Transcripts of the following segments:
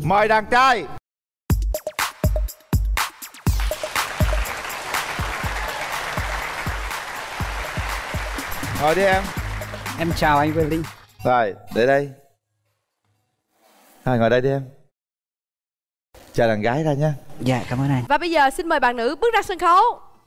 Mời đàn trai. Ngồi đi em. Em chào anh Quyền Linh. Rồi, để đây. Ngồi đây đi em. Chào đàn gái ra nha. Dạ, cảm ơn anh. Và bây giờ xin mời bạn nữ bước ra sân khấu.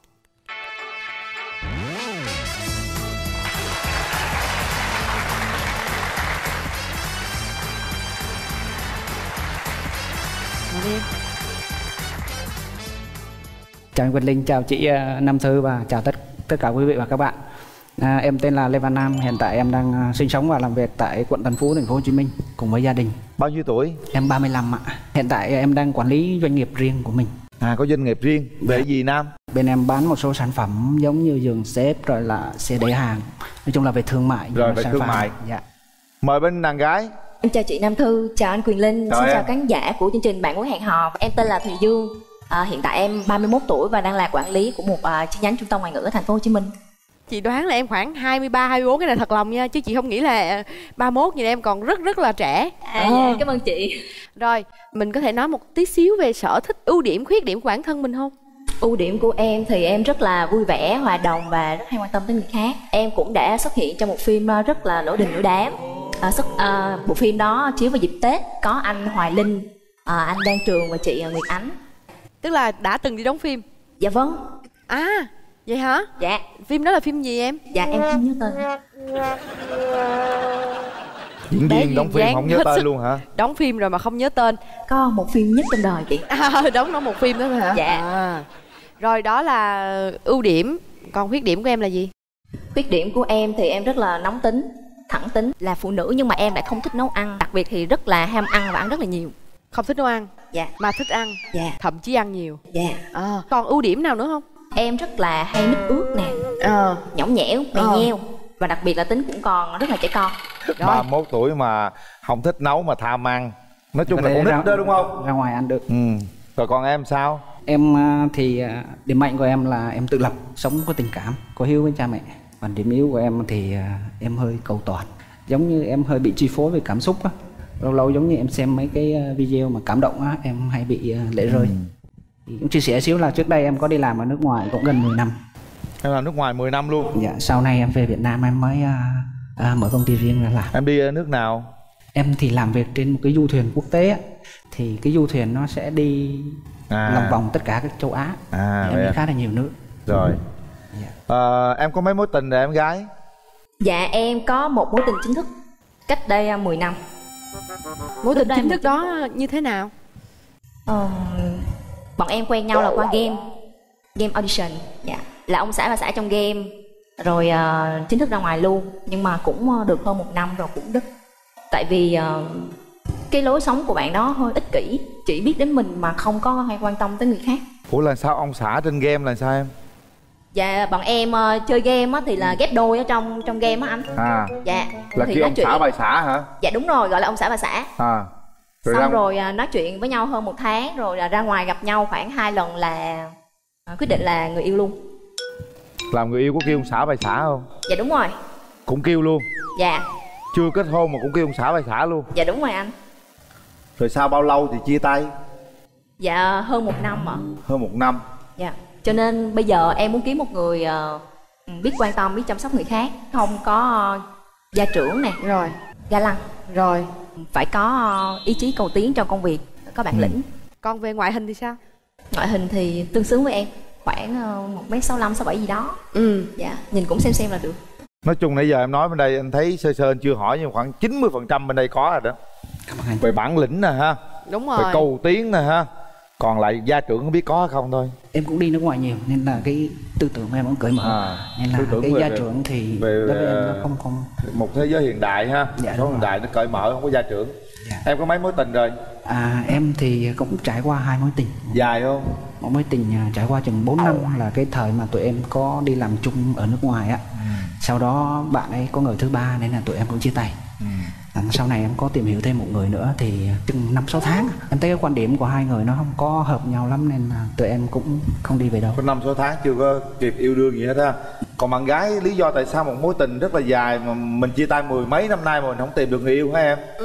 Chào anh Quyền Linh, chào chị Nam Thư và chào tất cả quý vị và các bạn. Em tên là Lê Văn Nam, hiện tại em đang sinh sống và làm việc tại quận Tân Phú, thành phố Hồ Chí Minh cùng với gia đình. Bao nhiêu tuổi? Em 35 ạ. Hiện tại em đang quản lý doanh nghiệp riêng của mình. Có doanh nghiệp riêng. Về gì Nam? Bên em bán một số sản phẩm giống như giường xếp rồi là xe để hàng. Nói chung là về thương mại. Rồi về thương mại. Dạ. Mời bên đàn gái. Em chào chị Nam Thư, chào anh Quyền Linh, xin chào khán giả của chương trình Bạn Muốn Hẹn Hò. Em tên là Thùy Dương. Hiện tại em 31 tuổi và đang là quản lý của một chi nhánh trung tâm ngoại ngữ ở thành phố Hồ Chí Minh. Chị đoán là em khoảng 23, 24, cái này thật lòng nha. Chứ chị không nghĩ là 31, nhìn em còn rất là trẻ. Dạ, cảm ơn chị. Rồi, mình có thể nói một tí xíu về sở thích, ưu điểm, khuyết điểm của bản thân mình không? Ưu điểm của em thì em rất là vui vẻ, hòa đồng và rất hay quan tâm tới người khác. Em cũng đã xuất hiện trong một phim rất là nổi đình nổi đám. Bộ phim đó chiếu vào dịp Tết, có anh Hoài Linh, anh Đan Trường và chị Nguyệt Ánh. Tức là đã từng đi đóng phim? Dạ vâng. Vậy hả? Dạ. Phim đó là phim gì em? Dạ em không nhớ tên. Diễn viên đóng phim không nhớ tên luôn hả? Đóng phim rồi mà không nhớ tên. Có một phim nhất trong đời chị. Đóng một phim đó hả? Dạ. Rồi đó là ưu điểm. Còn khuyết điểm của em là gì? Khuyết điểm của em thì em rất là nóng tính, thẳng tính, là phụ nữ nhưng mà em lại không thích nấu ăn. Đặc biệt thì rất là ham ăn và ăn rất là nhiều. Không thích nấu ăn? Dạ. Mà thích ăn? Dạ. Thậm chí ăn nhiều? Dạ. Còn ưu điểm nào nữa không? Em rất là hay mít ướt nè, nhõng nhẽo, mè nheo. Và đặc biệt là tính cũng còn rất là trẻ con. 31 tuổi mà không thích nấu mà tham ăn. Nói chung là con nít đó đúng không? Ra ngoài ăn được. Rồi còn em sao? Em thì điểm mạnh của em là em tự lập, sống có tình cảm, có hiếu với cha mẹ. Còn điểm yếu của em thì em hơi cầu toàn. Giống như em hơi bị chi phối về cảm xúc á. Lâu lâu giống như em xem mấy cái video mà cảm động á, em hay bị lệ rơi. Cũng chia sẻ xíu là trước đây em có đi làm ở nước ngoài cũng gần 10 năm. Em làm nước ngoài 10 năm luôn? Dạ, sau này em về Việt Nam em mới mở công ty riêng ra làm. Em đi nước nào? Em thì làm việc trên một cái du thuyền quốc tế á. Thì cái du thuyền nó sẽ đi lòng vòng tất cả các châu Á. Em đi khá là nhiều nước. Rồi. Em có mấy mối tình rồi em gái? Dạ em có một mối tình chính thức cách đây 10 năm. Mối tình chính thức đó như thế nào? Bọn em quen nhau là qua game audition. Dạ. Là ông xã bà xã trong game. Rồi chính thức ra ngoài luôn. Nhưng mà cũng được hơn 1 năm rồi cũng đứt. Tại vì cái lối sống của bạn đó hơi ích kỷ, chỉ biết đến mình mà không có hay quan tâm tới người khác. Ủa là sao ông xã trên game là sao em? Dạ bọn em chơi game á thì là ghép đôi ở trong game á anh. Dạ. Là thì khi ông xã bà xã hả? Dạ đúng rồi, gọi là ông xã bà xã. Rồi xong rồi nói chuyện với nhau hơn 1 tháng. Rồi ra ngoài gặp nhau khoảng 2 lần là quyết định là người yêu luôn. Làm người yêu có kêu ông xã bà xã không? Dạ đúng rồi. Cũng kêu luôn? Dạ. Chưa kết hôn mà cũng kêu ông xã bà xã luôn? Dạ đúng rồi anh. Rồi sau bao lâu thì chia tay? Dạ hơn 1 năm ạ. Hơn 1 năm. Dạ. Cho nên bây giờ em muốn kiếm một người biết quan tâm, biết chăm sóc người khác, không có gia trưởng nè, rồi ga lăng, rồi phải có ý chí cầu tiến trong công việc, có bản lĩnh. Còn về ngoại hình thì sao? Ngoại hình thì tương xứng với em, khoảng 1m65, 67 gì đó. Dạ, nhìn cũng xem là được. Nói chung nãy giờ em nói bên đây anh thấy sơ anh chưa hỏi, nhưng khoảng 90% bên đây có rồi đó. Về bản lĩnh nè ha. Đúng rồi. Về cầu tiến nè ha. Còn lại gia trưởng không biết có không thôi. Em cũng đi nước ngoài nhiều nên là cái tư tưởng của em cũng cởi mở. Nên là cái gia trưởng thì đối với em nó không một thế giới hiện đại ha. Dạ, số hiện đại nó cởi mở, không có gia trưởng. Dạ. Em có mấy mối tình rồi? Em thì cũng trải qua 2 mối tình. Dài không? Một mối tình trải qua chừng 4 năm là cái thời mà tụi em có đi làm chung ở nước ngoài á. Sau đó bạn ấy có người thứ ba nên là tụi em cũng chia tay. Sau này em có tìm hiểu thêm một người nữa thì chừng 5-6 tháng em thấy cái quan điểm của hai người nó không có hợp nhau lắm nên là tụi em cũng không đi về đâu. Có 5-6 tháng chưa có kịp yêu đương gì hết ha. Còn bạn gái lý do tại sao một mối tình rất là dài mà mình chia tay 10 mấy năm nay mà mình không tìm được người yêu hả em?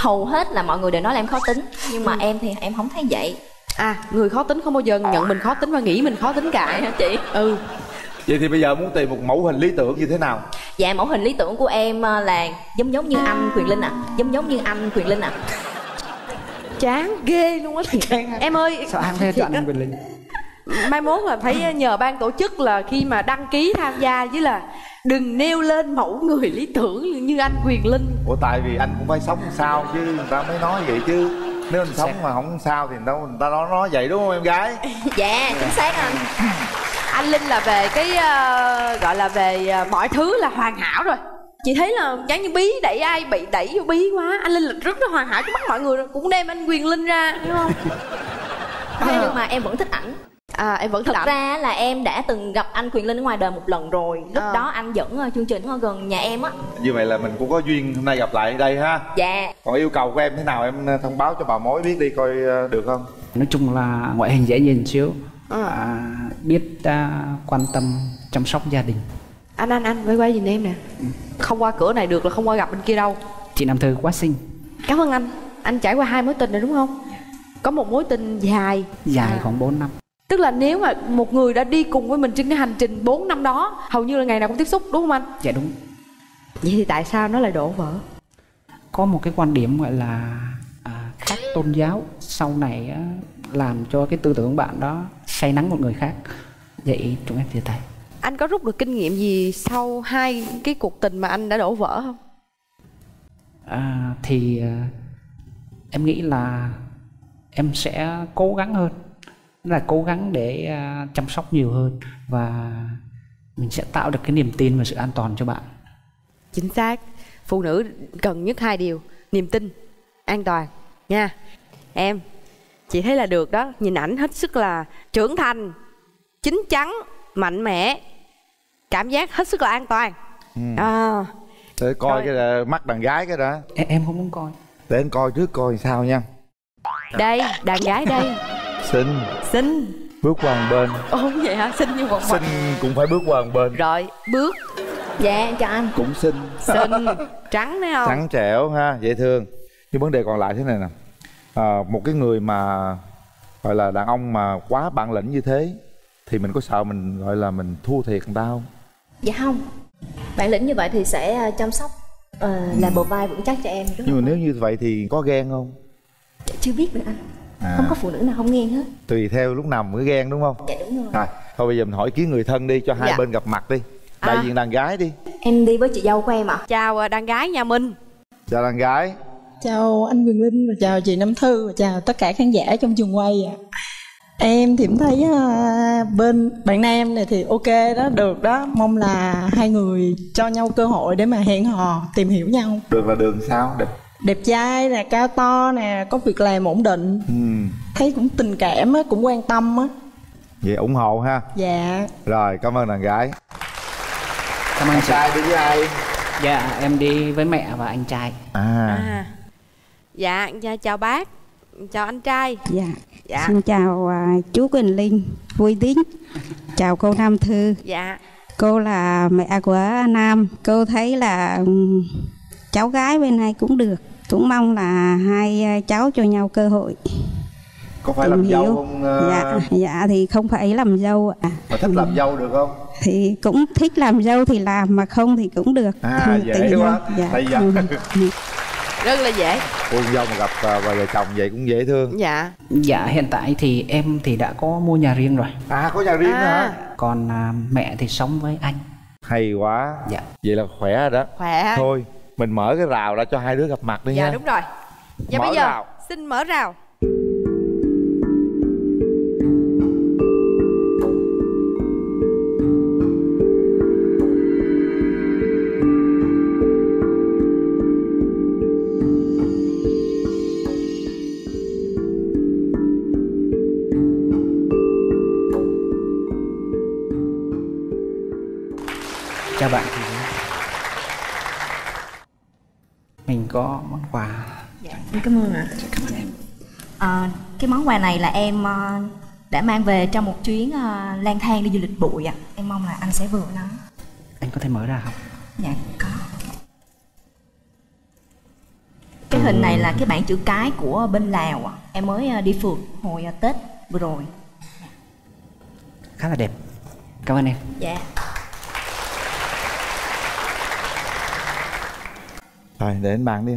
hầu hết là mọi người đều nói là em khó tính, nhưng mà em thì em không thấy vậy. Người khó tính không bao giờ nhận mình khó tính và nghĩ mình khó tính cả hả chị? Vậy thì bây giờ muốn tìm một mẫu hình lý tưởng như thế nào? Dạ, mẫu hình lý tưởng của em là giống như anh Quyền Linh ạ. Giống như anh Quyền Linh ạ. Chán ghê luôn á. Em ơi, sao anh hay chọn anh Quyền Linh? mai mốt là phải nhờ ban tổ chức là khi mà đăng ký tham gia với là đừng nêu lên mẫu người lý tưởng như anh Quyền Linh. Ủa tại vì anh cũng phải sống sao chứ người ta mới nói vậy chứ. Nếu anh sống mà không sao thì đâu người ta nói vậy đúng không em gái? Dạ chính xác anh. Anh Linh là về cái gọi là về mọi thứ là hoàn hảo rồi. Chị thấy là giống như bí đẩy ai bị đẩy vô bí quá. Anh Linh là rất là hoàn hảo trước mắt mọi người rồi, cũng đem anh Quyền Linh ra đúng không? Thế nhưng mà em vẫn thích ảnh. Em vẫn thích Thật ra là em đã từng gặp anh Quyền Linh ở ngoài đời một lần rồi. Lúc đó anh dẫn chương trình ở gần nhà em á. Như vậy là mình cũng có duyên hôm nay gặp lại ở đây ha. Dạ. Còn yêu cầu của em thế nào em thông báo cho bà mối biết đi coi được không? Nói chung là ngoại hình dễ nhìn xíu, biết quan tâm chăm sóc gia đình. Anh quay nhìn em nè. Không qua cửa này được là không qua gặp bên kia đâu. Chị Nam Thư quá xinh. Cảm ơn anh. Anh trải qua 2 mối tình rồi đúng không? Có một mối tình dài khoảng 4 năm. Tức là nếu mà một người đã đi cùng với mình trên cái hành trình 4 năm đó, hầu như là ngày nào cũng tiếp xúc đúng không anh? Dạ đúng. Vậy thì tại sao nó lại đổ vỡ? Có một cái quan điểm gọi là khác tôn giáo, sau này làm cho cái tư tưởng bạn đó say nắng một người khác. Vậy chúng em chia tay. Anh có rút được kinh nghiệm gì sau 2 cái cuộc tình mà anh đã đổ vỡ không? Em nghĩ là em sẽ cố gắng hơn, là cố gắng để chăm sóc nhiều hơn và mình sẽ tạo được cái niềm tin và sự an toàn cho bạn. Chính xác. Phụ nữ cần nhất 2 điều: niềm tin, an toàn nha. Em, chị thấy là được đó. Nhìn ảnh hết sức là trưởng thành, chín chắn, mạnh mẽ, cảm giác hết sức là an toàn. Để coi rồi. Cái mắt đàn gái cái đã. Em không muốn coi. Để anh coi trước coi sao nha. Đây, đàn gái đây. Xinh. Bước qua một bên. Vậy hả? Xinh như một xinh cũng phải bước qua một bên. Rồi, bước. Dạ em chào anh. Cũng xinh. Trắng đấy không? Trắng trẻo ha, dễ thương. Nhưng vấn đề còn lại thế này nè. Một cái người mà gọi là đàn ông mà quá bản lĩnh như thế thì mình có sợ mình gọi là mình thua thiệt người ta không? Dạ không. Bản lĩnh như vậy thì sẽ chăm sóc, làm bờ vai vững chắc cho em. Nhưng mà nếu như vậy thì có ghen không? Chưa biết được anh. Không có phụ nữ nào không ghen hết. Tùy theo lúc nào mới ghen đúng không? Dạ đúng rồi. Thôi bây giờ mình hỏi ý kiến người thân đi, cho hai bên gặp mặt đi. Đại diện đàn gái đi. Em đi với chị dâu của em ạ. Chào đàn gái nhà mình. Chào đàn gái. Chào anh Quyền Linh và chào chị Nam Thư và chào tất cả khán giả trong trường quay ạ. Em thì cũng thấy bên bạn nam này thì ok đó, được đó. Mong là hai người cho nhau cơ hội để mà hẹn hò, tìm hiểu nhau. Đường là đường sao? Đẹp trai nè, cao to nè, có việc làm ổn định. Thấy cũng tình cảm á, cũng quan tâm á. Vậy ủng hộ ha. Dạ. Rồi, cảm ơn đàn gái. Cảm ơn chị. Trai đi với ai? Dạ em đi với mẹ và anh trai. Dạ chào bác. Chào anh trai. Dạ. Xin chào chú Quỳnh Linh, vui tính. Chào cô Nam Thư. Dạ. Cô là mẹ của Nam. Cô thấy là cháu gái bên này cũng được. Cũng mong là hai cháu cho nhau cơ hội. Có phải làm dâu không? Dạ thì không phải làm dâu ạ. Mà thích làm dâu được không? Thì cũng thích làm dâu thì làm, mà không thì cũng được. Dễ quá. Rất là dễ. Cô dâu mà gặp vợ chồng vậy cũng dễ thương. Dạ hiện tại thì em thì đã có mua nhà riêng rồi. Có nhà riêng nữa hả? Còn mẹ thì sống với anh. Hay quá. Dạ. Vậy là khỏe rồi đó. Khỏe. Thôi mình mở cái rào ra cho hai đứa gặp mặt đi nha. Dạ đúng rồi. Và mở bây giờ rào. xin mở rào. Chào bạn. Mình có món quà. Dạ, cảm ơn ạ. Cảm ơn em. Cái món quà này là em đã mang về trong một chuyến lang thang đi du lịch bụi ạ. Em mong là anh sẽ vừa nó. Anh có thể mở ra không? Dạ, có. Cái hình này là cái bảng chữ cái của bên Lào. Em mới đi phượt hồi Tết vừa rồi. Khá là đẹp. Cảm ơn em. Dạ. Rồi, để anh bạn đi em.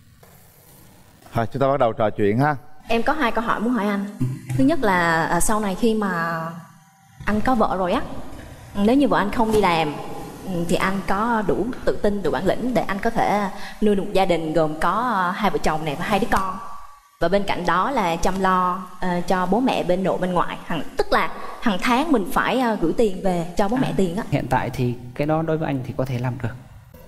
Thôi, chúng ta bắt đầu trò chuyện ha. Em có 2 câu hỏi muốn hỏi anh. Thứ nhất là sau này khi mà anh có vợ rồi á, nếu như vợ anh không đi làm thì anh có đủ tự tin, đủ bản lĩnh để anh có thể nuôi được một gia đình gồm có 2 vợ chồng này và 2 đứa con, và bên cạnh đó là chăm lo cho bố mẹ bên nội bên ngoại, tức là hàng tháng mình phải gửi tiền về cho bố mẹ tiền á. Hiện tại thì cái đó đối với anh thì có thể làm được.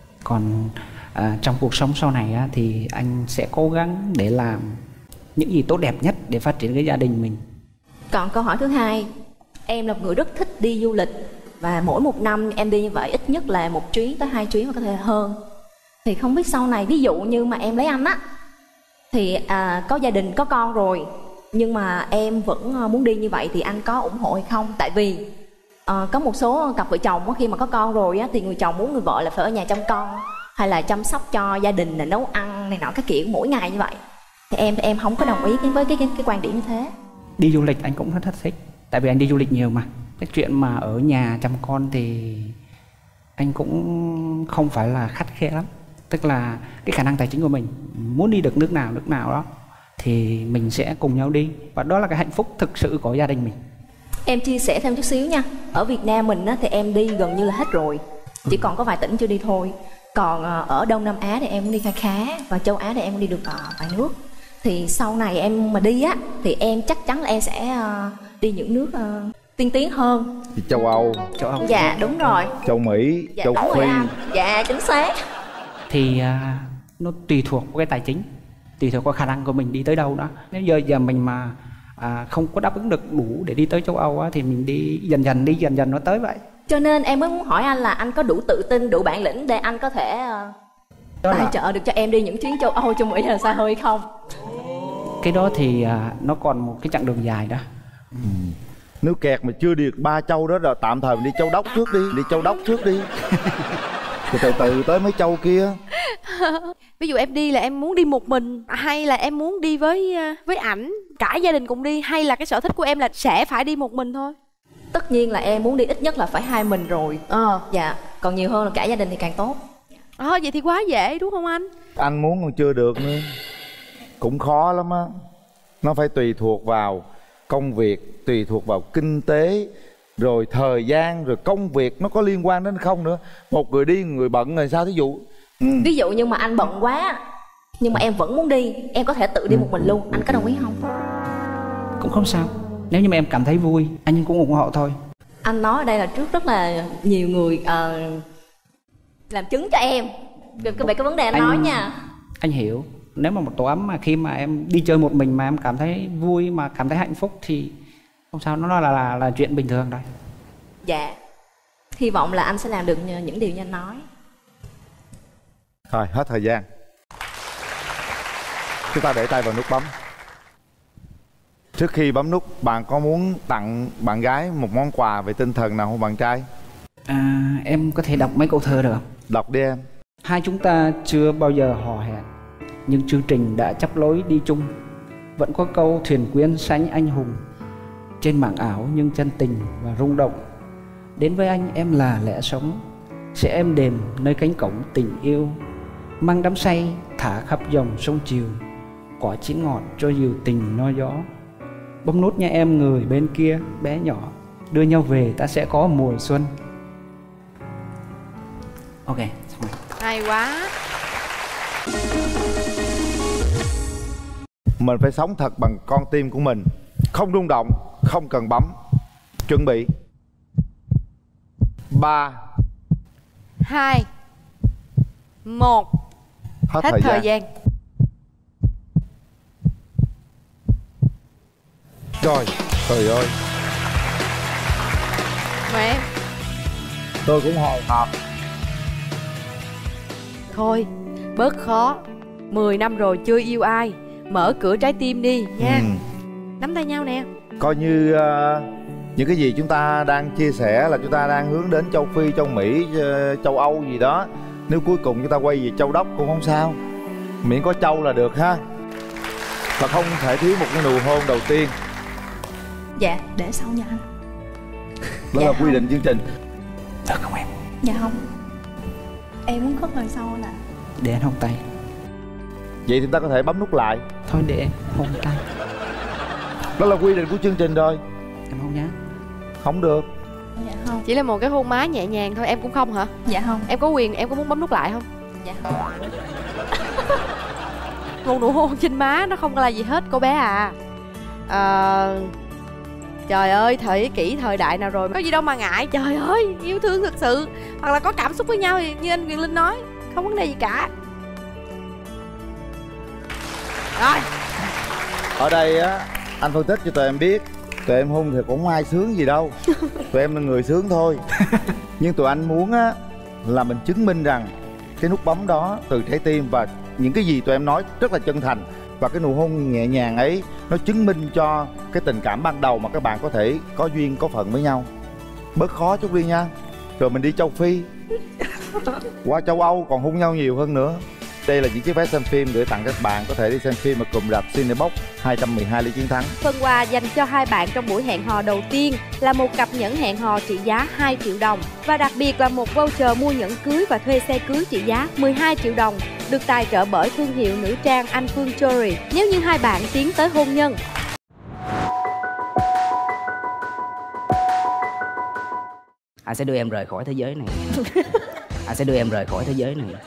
Còn trong cuộc sống sau này á, thì anh sẽ cố gắng để làm những gì tốt đẹp nhất để phát triển cái gia đình mình. Còn câu hỏi thứ hai, em là một người rất thích đi du lịch, và mỗi một năm em đi như vậy ít nhất là 1 chuyến tới 2 chuyến, và có thể hơn. Thì không biết sau này ví dụ như mà em lấy anh á, thì có gia đình có con rồi, nhưng mà em vẫn muốn đi như vậy thì anh có ủng hộ hay không? Tại vì có một số cặp vợ chồng khi mà có con rồi á, thì người chồng muốn người vợ là phải ở nhà chăm con hay là chăm sóc cho gia đình, là nấu ăn này nọ cái kiểu mỗi ngày như vậy. Thì em không có đồng ý với cái quan điểm như thế. Đi du lịch anh cũng rất thích, tại vì anh đi du lịch nhiều mà. Cái chuyện mà ở nhà chăm con thì anh cũng không phải là khắt khe lắm. Tức là cái khả năng tài chính của mình, muốn đi được nước nào đó thì mình sẽ cùng nhau đi, và đó là cái hạnh phúc thực sự của gia đình mình. Em chia sẻ thêm chút xíu nha. Ở Việt Nam mình á, thì em đi gần như là hết rồi, chỉ còn có vài tỉnh chưa đi thôi. Còn ở Đông Nam Á thì em cũng đi khá, và châu Á thì em cũng đi được vài nước. Thì sau này em mà đi á, thì em chắc chắn là em sẽ đi những nước tiên tiến hơn. Châu Âu. Dạ đúng rồi. Châu Mỹ, dạ, châu Phi. Dạ chính xác. Thì nó tùy thuộc vào cái tài chính, tùy thuộc vào khả năng của mình đi tới đâu đó. Nếu giờ mình mà không có đáp ứng được đủ để đi tới châu Âu á, thì mình đi dần dần nó tới vậy. Cho nên em mới muốn hỏi anh là anh có đủ tự tin, đủ bản lĩnh để anh có thể tài trợ được cho em đi những chuyến châu Âu, châu Mỹ là xa hơi không? Cái đó thì nó còn một cái chặng đường dài đó. Nếu kẹt mà chưa đi được 3 châu đó, rồi tạm thời mình đi châu Đốc trước đi. Đi châu Đốc trước đi rồi từ từ tới mấy châu kia. Ví dụ em đi là em muốn đi một mình, hay là em muốn đi với ảnh, cả gia đình cùng đi, hay là cái sở thích của em là sẽ phải đi một mình thôi? Tất nhiên là em muốn đi ít nhất là phải 2 mình rồi. Dạ, còn nhiều hơn là cả gia đình thì càng tốt. Vậy thì quá dễ đúng không anh? Anh muốn còn chưa được nữa, cũng khó lắm á. Nó phải tùy thuộc vào công việc, tùy thuộc vào kinh tế, rồi thời gian, rồi công việc nó có liên quan đến không nữa. Một người đi, người bận rồi sao? Thí dụ ví dụ như mà anh bận quá nhưng mà em vẫn muốn đi, em có thể tự đi một mình luôn, anh có đồng ý không? Cũng không sao, nếu như mà em cảm thấy vui, anh cũng ủng hộ thôi. Anh nói ở đây là trước rất là nhiều người làm chứng cho em về cái vấn đề anh nói nha. Anh hiểu. Nếu mà một tổ ấm mà khi mà em đi chơi một mình mà em cảm thấy vui, mà cảm thấy hạnh phúc thì không sao, nó là chuyện bình thường thôi. Dạ, hy vọng là anh sẽ làm được những điều như anh nói. Thôi, hết thời gian. Chúng ta để tay vào nút bấm. Trước khi bấm nút, bạn có muốn tặng bạn gái một món quà về tinh thần nào không bạn trai? Em có thể đọc mấy câu thơ được không? Đọc đi em. Hai chúng ta chưa bao giờ hò hẹn, nhưng chương trình đã chắp lối đi chung. Vẫn có câu thuyền quyến sánh anh hùng, trên mảng ảo nhưng chân tình và rung động. Đến với anh em là lẽ sống, sẽ êm đềm nơi cánh cổng tình yêu. Mang đắm say thả khắp dòng sông chiều, quả chín ngọt cho dìu tình no gió. Bấm nút nha em người bên kia bé nhỏ, đưa nhau về ta sẽ có mùa xuân. Ok, xong rồi. Hay quá. Mình phải sống thật bằng con tim của mình, không rung động, không cần bấm. Chuẩn bị 3 2 1. Hết thời gian. Trời ơi. Mời em. Tôi cũng hồi hộp. Thôi, bớt khó. 10 năm rồi chưa yêu ai, mở cửa trái tim đi nha. Nắm tay nhau nè. Coi như những cái gì chúng ta đang chia sẻ là chúng ta đang hướng đến châu Phi, châu Mỹ, châu Âu gì đó. Nếu cuối cùng chúng ta quay về châu Đốc cũng không sao. Miễn có trâu là được ha. Và không thể thiếu một cái nụ hôn đầu tiên. Dạ, để sau nha anh. Đó Dạ là không. quy định chương trình. Được không em? Dạ không. Em muốn khóc lời sau nè. Để anh hôn tay. Vậy thì ta có thể bấm nút lại. Thôi để em hôn tay. Đó là quy định của chương trình rồi. Em hôn nhá. Không được. Dạ không. Chỉ là một cái hôn má nhẹ nhàng thôi, em cũng không hả? Dạ không. Em có quyền, em có muốn bấm nút lại không? Dạ không. Một nụ hôn trên má nó không có là gì hết cô bé à. Trời ơi, thời kỷ thời đại nào rồi, có gì đâu mà ngại. Trời ơi, yêu thương thực sự hoặc là có cảm xúc với nhau thì như anh Quyền Linh nói, không vấn đề gì cả. Rồi. Ở đây á, anh phân tích cho tụi em biết, tụi em hôn thì cũng không ai sướng gì đâu. Tụi em là người sướng thôi. Nhưng tụi anh muốn á là mình chứng minh rằng cái nút bấm đó từ trái tim, và những cái gì tụi em nói rất là chân thành, và cái nụ hôn nhẹ nhàng ấy nó chứng minh cho cái tình cảm ban đầu mà các bạn có thể có duyên có phận với nhau. Bớt khó chút đi nha. Rồi mình đi châu Phi, qua châu Âu còn hôn nhau nhiều hơn nữa. Đây là những chiếc vé xem phim gửi tặng các bạn có thể đi xem phim ở cụm rạp Cinebox 212 Lý Chiến Thắng. Phần quà dành cho hai bạn trong buổi hẹn hò đầu tiên là một cặp nhẫn hẹn hò trị giá 2 triệu đồng. Và đặc biệt là một voucher mua nhẫn cưới và thuê xe cưới trị giá 12 triệu đồng, được tài trợ bởi thương hiệu nữ trang Anh Phương Jewelry nếu như hai bạn tiến tới hôn nhân. Anh sẽ đưa em rời khỏi thế giới này. Anh sẽ đưa em rời khỏi thế giới này.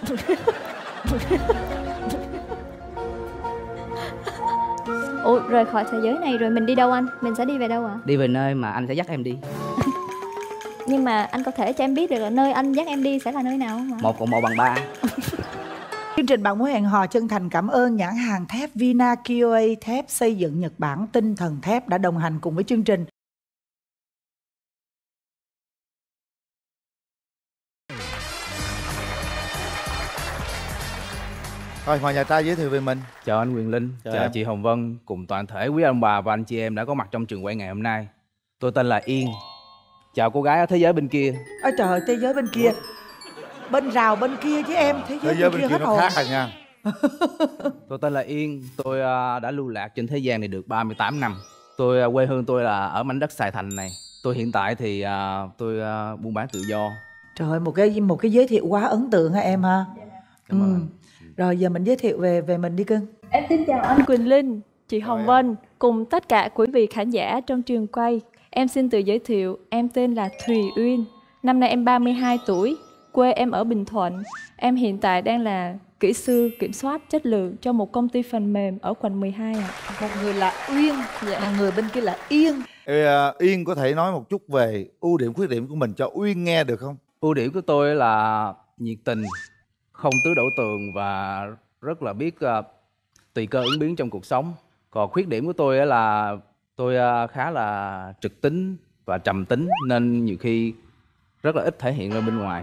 Ủa, rời khỏi thế giới này rồi mình đi đâu anh? Mình sẽ đi về đâu ạ? Đi về nơi mà anh sẽ dắt em đi. Nhưng mà anh có thể cho em biết được là nơi anh dắt em đi sẽ là nơi nào không ạ? 1 cộng 1 bằng 3. Chương trình Bạn Muốn Hẹn Hò chân thành cảm ơn nhãn hàng thép Vina KOA thép xây dựng Nhật Bản, tinh thần thép đã đồng hành cùng với chương trình. Thôi mời nhà trai giới thiệu về mình. Chào anh Quyền Linh, chào em. chị Hồng Vân cùng toàn thể quý ông bà và anh chị em đã có mặt trong trường quay ngày hôm nay. Tôi tên là Yên. Chào cô gái ở thế giới bên kia. Ôi trời ơi, thế giới bên kia. Bên rào bên kia chứ em, thế giới bên kia hết nó hồn. khác rồi nha. Tôi tên là Yên, tôi đã lưu lạc trên thế gian này được 38 năm. Quê hương tôi là ở mảnh đất Sài Thành này. Tôi hiện tại thì tôi buôn bán tự do. Trời ơi, một cái giới thiệu quá ấn tượng hả em ha? Cảm ơn anh. Rồi giờ mình giới thiệu về mình đi cưng. Em xin chào anh Quỳnh Linh, chị Hồng Vân cùng tất cả quý vị khán giả trong trường quay. Em xin tự giới thiệu, em tên là Thùy Uyên. Năm nay em 32 tuổi, quê em ở Bình Thuận. Em hiện tại đang là kỹ sư kiểm soát chất lượng cho một công ty phần mềm ở quận 12 ạ. Một người là Uyên, một người bên kia là Yên. Yên có thể nói một chút về ưu điểm khuyết điểm của mình cho Uyên nghe được không? Ưu điểm của tôi là nhiệt tình, không tứ đổ tường và rất là biết tùy cơ ứng biến trong cuộc sống. Còn khuyết điểm của tôi là tôi khá là trực tính và trầm tính, nên nhiều khi rất là ít thể hiện ra bên ngoài.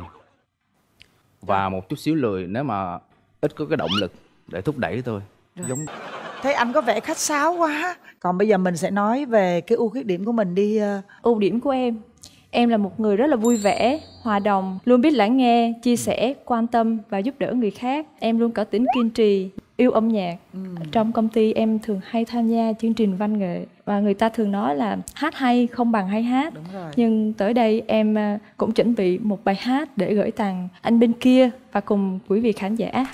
Và một chút xíu lười, nếu mà ít có cái động lực để thúc đẩy tôi. Giống Thấy anh có vẻ khách sáo quá. Còn bây giờ mình sẽ nói về cái ưu khuyết điểm của mình đi. Ưu điểm của em là một người rất là vui vẻ, hòa đồng, luôn biết lắng nghe, chia sẻ, quan tâm và giúp đỡ người khác. Em luôn có tính kiên trì, yêu âm nhạc. Trong công ty em thường hay tham gia chương trình văn nghệ và người ta thường nói là hát hay không bằng hay hát. Đúng rồi. Nhưng tới đây em cũng chuẩn bị một bài hát để gửi tặng anh bên kia và cùng quý vị khán giả.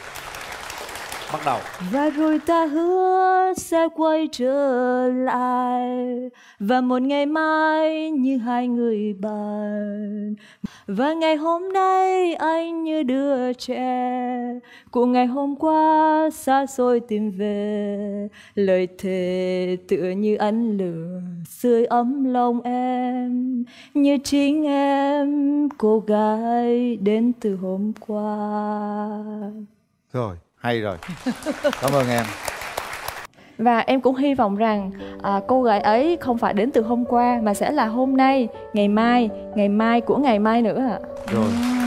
bắt đầu. Và rồi ta hứa sẽ quay trở lại, và một ngày mai như hai người bạn. Và ngày hôm nay anh như đứa trẻ của ngày hôm qua xa xôi tìm về. Lời thề tựa như ánh lửa sưởi ấm lòng em, như chính em cô gái đến từ hôm qua. Rồi, hay rồi. Cảm ơn em. Và em cũng hy vọng rằng cô gái ấy không phải đến từ hôm qua mà sẽ là hôm nay, ngày mai của ngày mai nữa ạ. Rồi.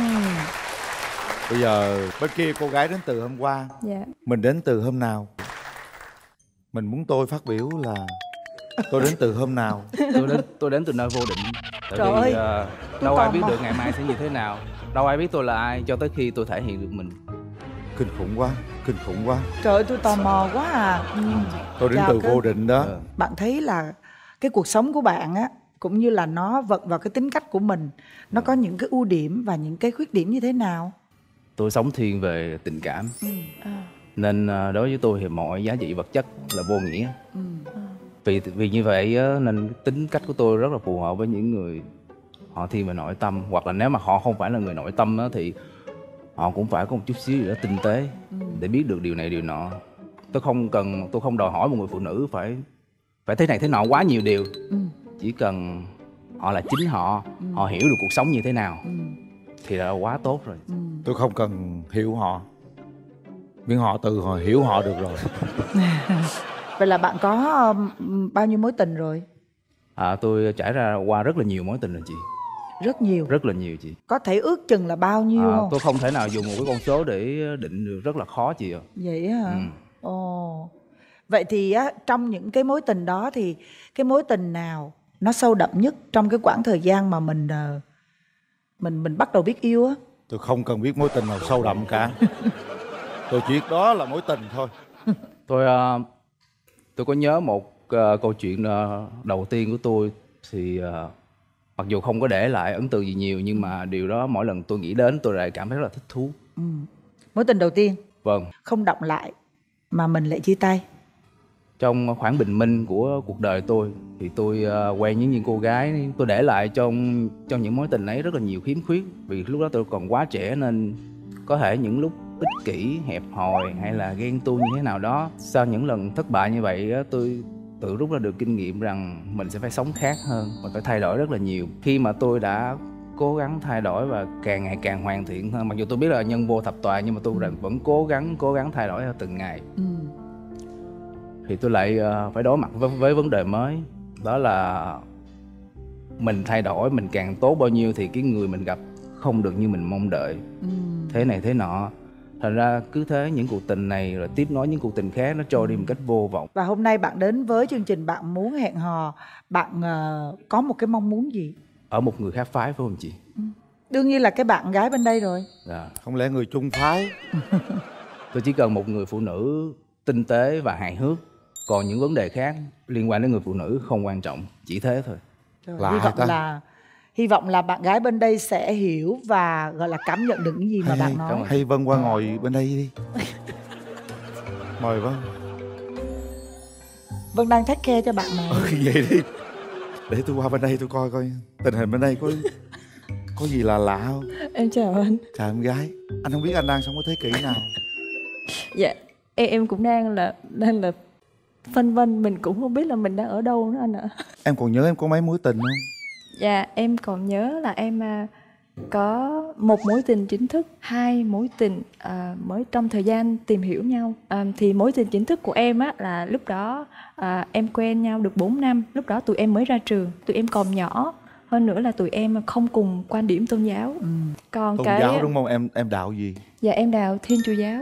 Bây giờ bên kia cô gái đến từ hôm qua, Dạ. mình đến từ hôm nào? Mình muốn tôi phát biểu là tôi đến từ hôm nào? Tôi đến từ nơi vô định. Tại Trời vì ơi, đâu ai biết được ngày mai sẽ như thế nào, đâu ai biết tôi là ai cho tới khi tôi thể hiện được mình. Kinh khủng quá. Trời ơi, tôi tò mò quá à. Tôi đến Chào từ cưng. vô định đó. Bạn thấy là cái cuộc sống của bạn á, cũng như là nó vận vào cái tính cách của mình, nó có những cái ưu điểm và những cái khuyết điểm như thế nào? Tôi sống thiên về tình cảm, nên đối với tôi thì mọi giá trị vật chất là vô nghĩa. Vì như vậy á, nên tính cách của tôi rất là phù hợp với những người họ thiên về nội tâm, hoặc là nếu mà họ không phải là người nội tâm á, thì họ cũng phải có một chút xíu gì đó tinh tế để biết được điều này điều nọ. Tôi không đòi hỏi một người phụ nữ phải thế này thế nọ quá nhiều điều. Chỉ cần họ là chính họ hiểu được cuộc sống như thế nào thì là quá tốt rồi. Tôi không cần hiểu họ, miễn họ tự họ hiểu họ được rồi. Vậy là bạn có bao nhiêu mối tình rồi? Tôi trải ra qua rất là nhiều mối tình rồi chị. Rất là nhiều chị. Có thể ước chừng là bao nhiêu không? Tôi không thể nào dùng một cái con số để định được, rất là khó chị ạ. Vậy hả? Ồ. Vậy thì á, trong những cái mối tình đó thì cái mối tình nào nó sâu đậm nhất trong cái quãng thời gian mà mình bắt đầu biết yêu á? Tôi không cần biết mối tình nào sâu đậm cả. Tôi chỉ biết đó là mối tình thôi. Tôi có nhớ một câu chuyện đầu tiên của tôi thì mặc dù không có để lại ấn tượng gì nhiều, nhưng mà điều đó mỗi lần tôi nghĩ đến tôi lại cảm thấy rất là thích thú. Mối tình đầu tiên? Vâng. Không đọng lại mà mình lại chia tay. Trong khoảng bình minh của cuộc đời tôi thì tôi quen những cô gái, tôi để lại trong những mối tình ấy rất là nhiều khiếm khuyết. Vì lúc đó tôi còn quá trẻ nên có thể những lúc ích kỷ, hẹp hòi hay là ghen tuông như thế nào đó. Sau những lần thất bại như vậy tôi tự rút ra được kinh nghiệm rằng mình sẽ phải sống khác hơn, mình phải thay đổi rất là nhiều. Khi mà tôi đã cố gắng thay đổi và càng ngày càng hoàn thiện hơn, mặc dù tôi biết là nhân vô thập toàn nhưng mà tôi vẫn cố gắng thay đổi theo từng ngày. Thì tôi lại phải đối mặt với vấn đề mới. Đó là mình thay đổi, mình càng tốt bao nhiêu thì cái người mình gặp không được như mình mong đợi. Thế này thế nọ. Thành ra cứ thế những cuộc tình này rồi tiếp nối những cuộc tình khác, nó trôi đi một cách vô vọng. Và hôm nay bạn đến với chương trình Bạn Muốn Hẹn Hò, bạn có một cái mong muốn gì? Ở một người khác phái phải không chị? Đương nhiên là cái bạn gái bên đây rồi. Không lẽ người chung phái? Tôi chỉ cần một người phụ nữ tinh tế và hài hước. Còn những vấn đề khác liên quan đến người phụ nữ không quan trọng, chỉ thế thôi. Hy vọng là bạn gái bên đây sẽ hiểu và gọi là cảm nhận được những gì mà bạn nói. Hay Vân qua ngồi bên đây đi. Mời Vân. Vân đang take care cho bạn này. Vậy đi. Để tôi qua bên đây tôi coi tình hình bên đây có gì là lạ không? Em chào anh. Chào em gái. Anh không biết anh đang sống ở thế kỷ nào. Dạ, em cũng đang là phân vân, mình cũng không biết là mình đang ở đâu nữa anh ạ. Em còn nhớ em có mấy mối tình không? Dạ, em còn nhớ là em có một mối tình chính thức, 2 mối tình mới trong thời gian tìm hiểu nhau. Thì mối tình chính thức của em á là lúc đó em quen nhau được 4 năm. Lúc đó tụi em mới ra trường, tụi em còn nhỏ. Hơn nữa là tụi em không cùng quan điểm tôn giáo. Còn tôn giáo đúng không? Em đạo gì? Dạ em đạo Thiên Chúa giáo.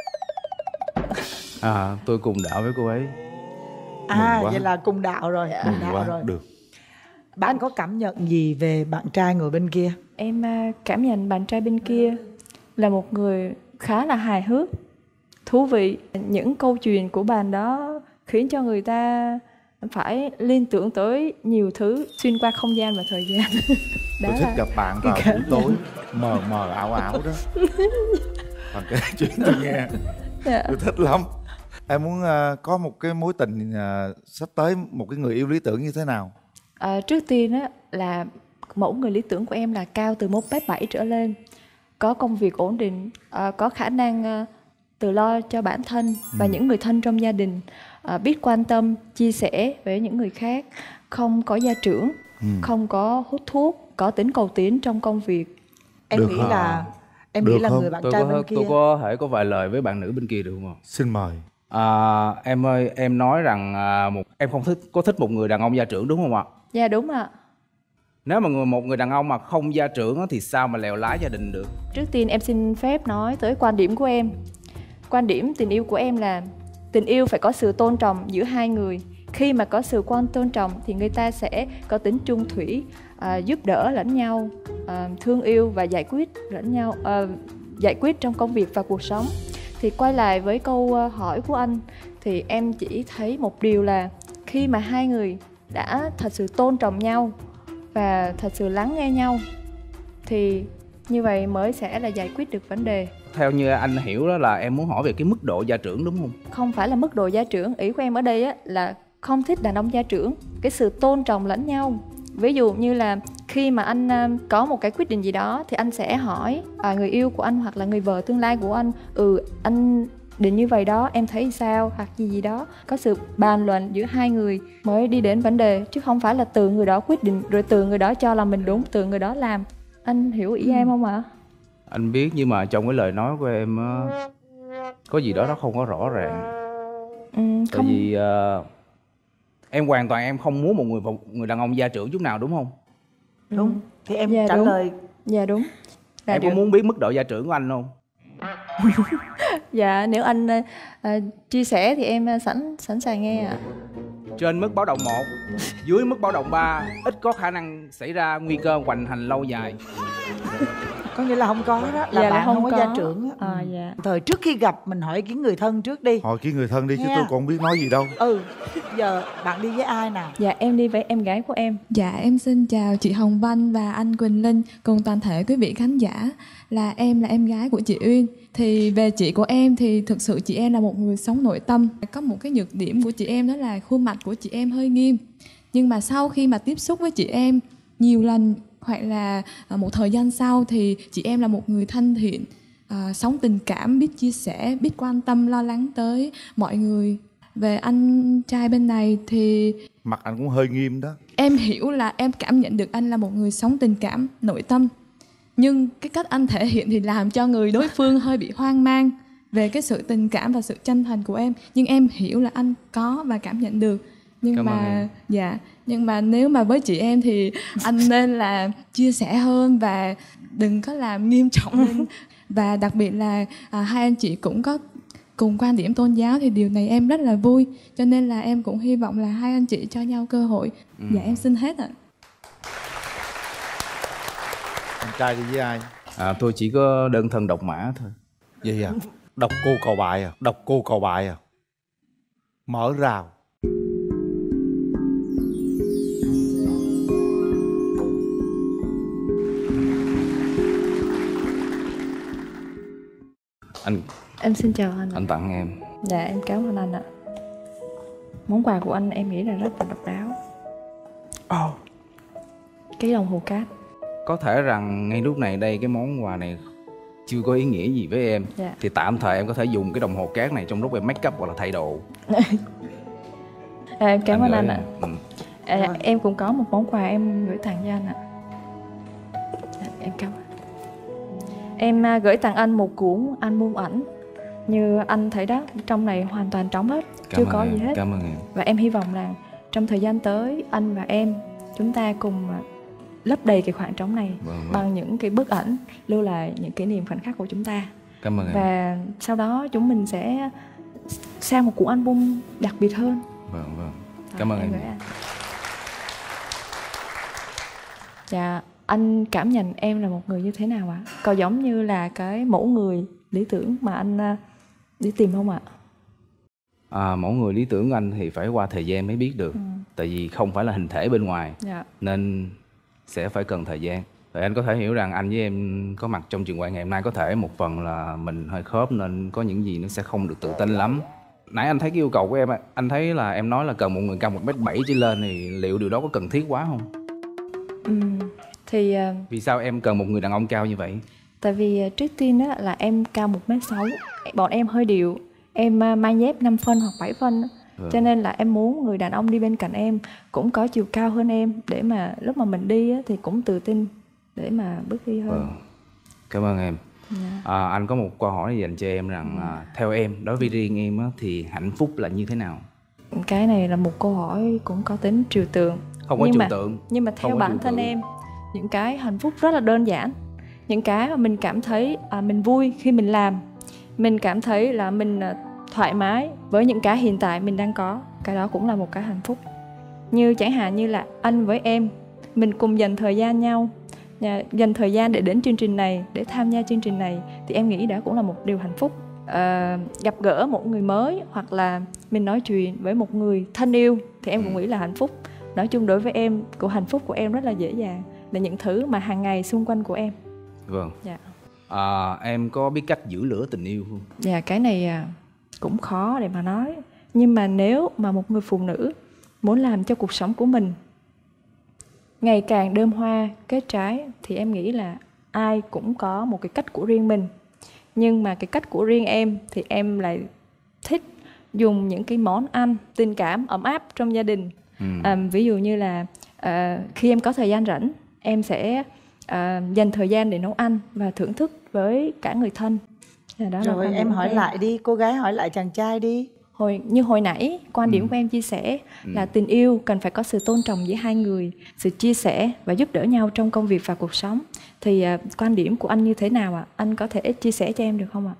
Tôi cùng đạo với cô ấy. Vậy là cùng đạo rồi. Được. Bạn có cảm nhận gì về bạn trai ngồi bên kia? Em cảm nhận bạn trai bên kia là một người khá là hài hước, thú vị. Những câu chuyện của bạn đó khiến cho người ta phải liên tưởng tới nhiều thứ xuyên qua không gian và thời gian. Tôi thích gặp bạn vào buổi tối mờ ảo đó. Bạn kể chuyện tôi nghe. Tôi thích lắm. Em muốn có một cái mối tình sắp tới, một cái người yêu lý tưởng như thế nào? Trước tiên á là mẫu người lý tưởng của em là cao từ 1m7 trở lên, có công việc ổn định, có khả năng tự lo cho bản thân và những người thân trong gia đình, biết quan tâm, chia sẻ với những người khác, không có gia trưởng, không có hút thuốc, có tính cầu tiến trong công việc. Em nghĩ là người bạn trai bên kia. Tôi có thể có vài lời với bạn nữ bên kia được không? Xin mời. Em ơi, em nói rằng em không thích một người đàn ông gia trưởng đúng không ạ? Dạ đúng ạ. Nếu mà một người đàn ông mà không gia trưởng thì sao mà lèo lái gia đình được? Trước tiên em xin phép nói tới quan điểm của em. Quan điểm tình yêu của em là tình yêu phải có sự tôn trọng giữa hai người. Khi mà có sự tôn trọng thì người ta sẽ có tính chung thủy, giúp đỡ lẫn nhau, thương yêu và giải quyết lẫn nhau, giải quyết trong công việc và cuộc sống. Thì quay lại với câu hỏi của anh, thì em chỉ thấy một điều là khi mà hai người đã thật sự tôn trọng nhau và thật sự lắng nghe nhau thì như vậy mới sẽ là giải quyết được vấn đề. Theo như anh hiểu đó là em muốn hỏi về cái mức độ gia trưởng đúng không? Không phải là mức độ gia trưởng, ý của em ở đây á, là không thích đàn ông gia trưởng. Cái sự tôn trọng lẫn nhau. Ví dụ như là khi mà anh có một cái quyết định gì đó thì anh sẽ hỏi người yêu của anh hoặc là người vợ tương lai của anh, anh định như vậy đó, em thấy sao, hoặc gì đó. Có sự bàn luận giữa hai người mới đi đến vấn đề, chứ không phải là từ người đó quyết định rồi từ người đó cho là mình đúng, từ người đó làm. Anh hiểu ý em không ạ? Anh biết, nhưng mà trong cái lời nói của em có gì đó nó không có rõ ràng. Tại vì em hoàn toàn em không muốn một người đàn ông gia trưởng chút nào, đúng không? Đúng. Thì em Dạ, trả đúng. lời. Dạ đúng. Em có muốn biết mức độ gia trưởng của anh không? Dạ, nếu anh chia sẻ thì em sẵn sàng nghe ạ. Trên mức báo động 1, dưới mức báo động 3, ít có khả năng xảy ra nguy cơ hoành hành lâu dài. Có nghĩa là không có đó, là Dạ, bạn là không có gia trưởng á. Dạ. Thời trước khi gặp mình hỏi ý kiến người thân trước đi. Hỏi cái người thân đi chứ Nghe. tôi còn không biết nói gì đâu. Giờ bạn đi với ai nào? Dạ, em đi với em gái của em. Dạ, em xin chào chị Hồng Vân và anh Quỳnh Linh cùng toàn thể quý vị khán giả. Là em gái của chị Uyên. Thì về chị của em thì thực sự chị em là một người sống nội tâm. Có một cái nhược điểm của chị em đó là khuôn mặt của chị em hơi nghiêm. Nhưng mà sau khi mà tiếp xúc với chị em nhiều lần hoặc là một thời gian sau thì chị em là một người thân thiện, sống tình cảm, biết chia sẻ, biết quan tâm, lo lắng tới mọi người. Về anh trai bên này thì Mặt anh cũng hơi nghiêm đó. em hiểu là em cảm nhận được anh là một người sống tình cảm, nội tâm. Nhưng cái cách anh thể hiện thì làm cho người đối phương hơi bị hoang mang về cái sự tình cảm và sự chân thành của em. Nhưng em hiểu là anh có và cảm nhận được. Nhưng mà nếu mà với chị em thì anh nên là chia sẻ hơn và đừng có làm nghiêm trọng lên. Và đặc biệt là hai anh chị cũng có cùng quan điểm tôn giáo thì điều này em rất là vui. Cho nên là em cũng hy vọng là hai anh chị cho nhau cơ hội. Dạ em xin hết ạ. Anh trai đi với ai? Tôi chỉ có đơn thân độc mã thôi. Vậy à? Độc cô cầu bại à? Độc cô cầu bại à? Mở rào. Em xin chào anh. Anh tặng em. Dạ, em cảm ơn anh ạ. Món quà của anh em nghĩ là rất là độc đáo. Cái đồng hồ cát. Có thể rằng ngay lúc này đây cái món quà này chưa có ý nghĩa gì với em. Dạ. Thì tạm thời em có thể dùng cái đồng hồ cát này trong lúc em make up hoặc là thay đồ. Em cảm ơn anh ạ. Ừ. Em cũng có một món quà em gửi tặng cho anh ạ. Em cảm ơn. Em gửi tặng anh một cuốn album ảnh. Như anh thấy đó, trong này hoàn toàn trống hết, chưa có gì hết. Cảm ơn em. Và em hy vọng là trong thời gian tới anh và em chúng ta cùng lấp đầy cái khoảng trống này bằng những cái bức ảnh lưu lại những kỷ niệm khoảnh khắc của chúng ta. Cảm ơn em. Và sau đó chúng mình sẽ sang một cuốn album đặc biệt hơn. Vâng. Cảm ơn em. Dạ, anh cảm nhận em là một người như thế nào ạ? Có giống như là cái mẫu người lý tưởng mà anh đi tìm không ạ? Mẫu người lý tưởng của anh thì phải qua thời gian mới biết được. Tại vì không phải là hình thể bên ngoài. Dạ. Nên sẽ phải cần thời gian. Rồi anh có thể hiểu rằng anh với em có mặt trong trường quay ngày hôm nay có thể một phần là mình hơi khớp nên có những gì nó sẽ không được tự tin lắm. Nãy anh thấy cái yêu cầu của em, anh thấy là em nói là cần một người cao 1m7 trở lên, thì liệu điều đó có cần thiết quá không? Thì vì sao em cần một người đàn ông cao như vậy? tại vì trước tiên á, là em cao 1m6, bọn em hơi điệu, em mang dép 5 phân hoặc 7 phân á. Cho nên là em muốn người đàn ông đi bên cạnh em cũng có chiều cao hơn em, để mà lúc mà mình đi á, thì cũng tự tin để mà bước đi hơn. Cảm ơn em. Anh có một câu hỏi dành cho em rằng theo em, đối với riêng em á, thì hạnh phúc là như thế nào? Cái này là một câu hỏi cũng có tính trừu tượng. Không có trừu tượng. Nhưng mà theo bản thân em, những cái hạnh phúc rất là đơn giản. Những cái mà mình cảm thấy mình vui khi mình làm, mình cảm thấy là mình thoải mái với những cái hiện tại mình đang có, cái đó cũng là một cái hạnh phúc. Như chẳng hạn như là anh với em, mình cùng dành thời gian nhau, dành thời gian để đến chương trình này, để tham gia chương trình này, thì em nghĩ đó cũng là một điều hạnh phúc. gặp gỡ một người mới, hoặc là mình nói chuyện với một người thân yêu thì em cũng nghĩ là hạnh phúc. Nói chung đối với em, hạnh phúc của em rất là dễ dàng, là những thứ mà hàng ngày xung quanh của em. Vâng. Dạ. Em có biết cách giữ lửa tình yêu không? Dạ, cái này cũng khó để mà nói. Nhưng mà nếu mà một người phụ nữ muốn làm cho cuộc sống của mình ngày càng đơm hoa kết trái thì em nghĩ là ai cũng có một cái cách của riêng mình. Nhưng mà cái cách của riêng em thì em lại thích dùng những cái món ăn tình cảm ấm áp trong gia đình. Ví dụ như là khi em có thời gian rảnh, em sẽ dành thời gian để nấu ăn và thưởng thức với cả người thân. Đó rồi em hỏi lại đi, cô gái hỏi lại chàng trai đi. Như hồi nãy quan điểm của em chia sẻ là tình yêu cần phải có sự tôn trọng giữa hai người, sự chia sẻ và giúp đỡ nhau trong công việc và cuộc sống. Thì quan điểm của anh như thế nào ạ? Anh có thể chia sẻ cho em được không ạ?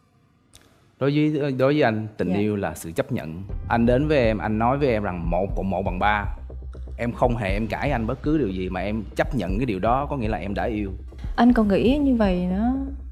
Đối với anh, tình yêu là sự chấp nhận. Anh đến với em, anh nói với em rằng 1 + 1 = 3. Em không hề em cãi anh bất cứ điều gì, mà em chấp nhận cái điều đó, có nghĩa là em đã yêu. Anh còn nghĩ như vậy nữa?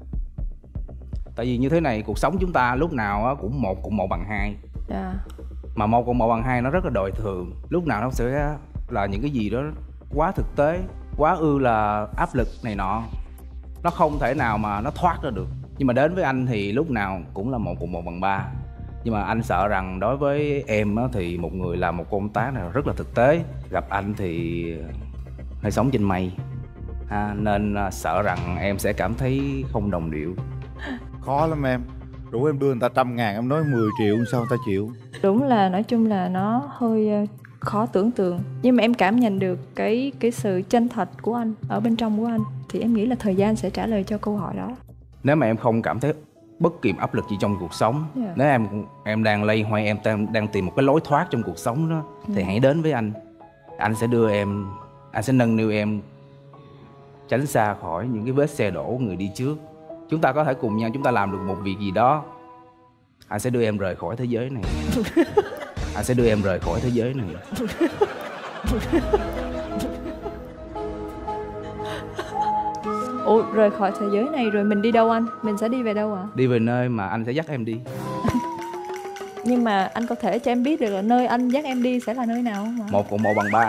Tại vì như thế này, cuộc sống chúng ta lúc nào cũng 1 + 1 = 2. Mà 1 + 1 = 2 nó rất là đời thường. Lúc nào nó sẽ là những cái gì đó quá thực tế, quá là áp lực này nọ. Nó không thể nào mà nó thoát ra được. Nhưng mà đến với anh thì lúc nào cũng là 1 + 1 = 3. Nhưng mà anh sợ rằng đối với em thì một người làm một công tác nào rất là thực tế, gặp anh thì hơi sống trên mây, nên sợ rằng em sẽ cảm thấy không đồng điệu. Khó lắm em. Rủ em đưa người ta 100.000, em nói 10 triệu sao người ta chịu? Đúng là nói chung là nó hơi khó tưởng tượng. Nhưng mà em cảm nhận được cái sự chân thật của anh ở bên trong của anh. Thì em nghĩ là thời gian sẽ trả lời cho câu hỏi đó. Nếu mà em không cảm thấy bất kỳ áp lực gì trong cuộc sống, nếu em đang loay hoay, em đang tìm một cái lối thoát trong cuộc sống đó, thì hãy đến với anh. Anh sẽ đưa em, anh sẽ nâng niu em tránh xa khỏi những cái vết xe đổ người đi trước. Chúng ta có thể cùng nhau, chúng ta làm được một việc gì đó. Anh sẽ đưa em rời khỏi thế giới này. Anh sẽ đưa em rời khỏi thế giới này. Ủa, rời khỏi thế giới này rồi mình đi đâu anh? Mình sẽ đi về đâu ạ? Đi về nơi mà anh sẽ dắt em đi. Nhưng mà anh có thể cho em biết được là nơi anh dắt em đi sẽ là nơi nào không ạ? 1 + 1 = 3.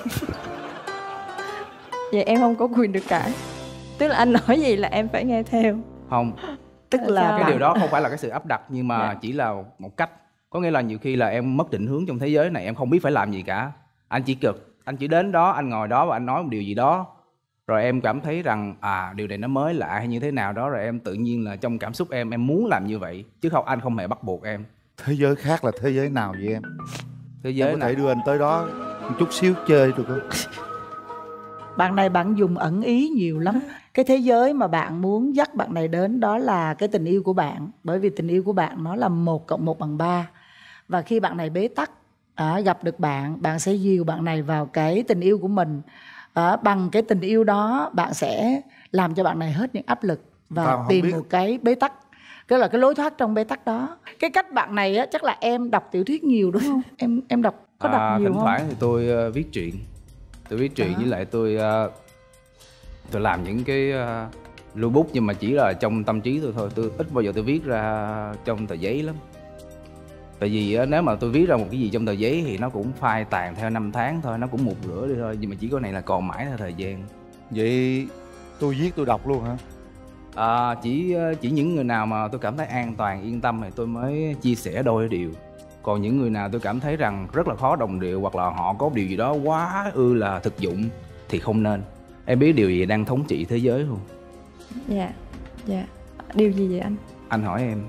Vậy em không có quyền được cãi. Tức là anh nói gì là em phải nghe theo. Không. Tức là cái điều đó không phải là cái sự áp đặt, nhưng mà chỉ là một cách. Có nghĩa là nhiều khi là em mất định hướng trong thế giới này, em không biết phải làm gì cả. Anh chỉ đến đó, anh ngồi đó và anh nói một điều gì đó. Rồi em cảm thấy rằng điều này nó mới lạ hay như thế nào đó, rồi em tự nhiên là trong cảm xúc em muốn làm như vậy, chứ không, anh không hề bắt buộc em. Thế giới khác là thế giới nào vậy em? Thế giới em có thể đưa anh tới đó một chút xíu chơi được không? Bạn này bạn dùng ẩn ý nhiều lắm. Cái thế giới mà bạn muốn dắt bạn này đến đó là cái tình yêu của bạn. Bởi vì tình yêu của bạn nó là 1 + 1 = 3. Và khi bạn này bế tắc, gặp được bạn, bạn sẽ dìu bạn này vào cái tình yêu của mình. Bằng cái tình yêu đó, bạn sẽ làm cho bạn này hết những áp lực và tìm một cái bế tắc. Cái là cái lối thoát trong bế tắc đó. Cái cách bạn này á, chắc là em đọc tiểu thuyết nhiều đúng không? Em đọc có đọc nhiều không? Thỉnh thoảng thì tôi viết truyện. Tôi viết truyện với lại tôi làm những cái lưu bút, nhưng mà chỉ là trong tâm trí tôi thôi. Tôi ít bao giờ tôi viết ra trong tờ giấy lắm. Tại vì nếu mà tôi viết ra một cái gì trong tờ giấy thì nó cũng phai tàn theo năm tháng thôi, nó cũng mục rửa đi thôi. Nhưng mà chỉ có này là còn mãi theo thời gian. Vậy tôi viết tôi đọc luôn hả? Chỉ những người nào mà tôi cảm thấy an toàn, yên tâm thì tôi mới chia sẻ đôi điều. Còn những người nào tôi cảm thấy rằng rất là khó đồng điệu, hoặc là họ có điều gì đó quá là thực dụng thì không nên. Em biết điều gì đang thống trị thế giới không? Dạ. Điều gì vậy anh? Anh hỏi em.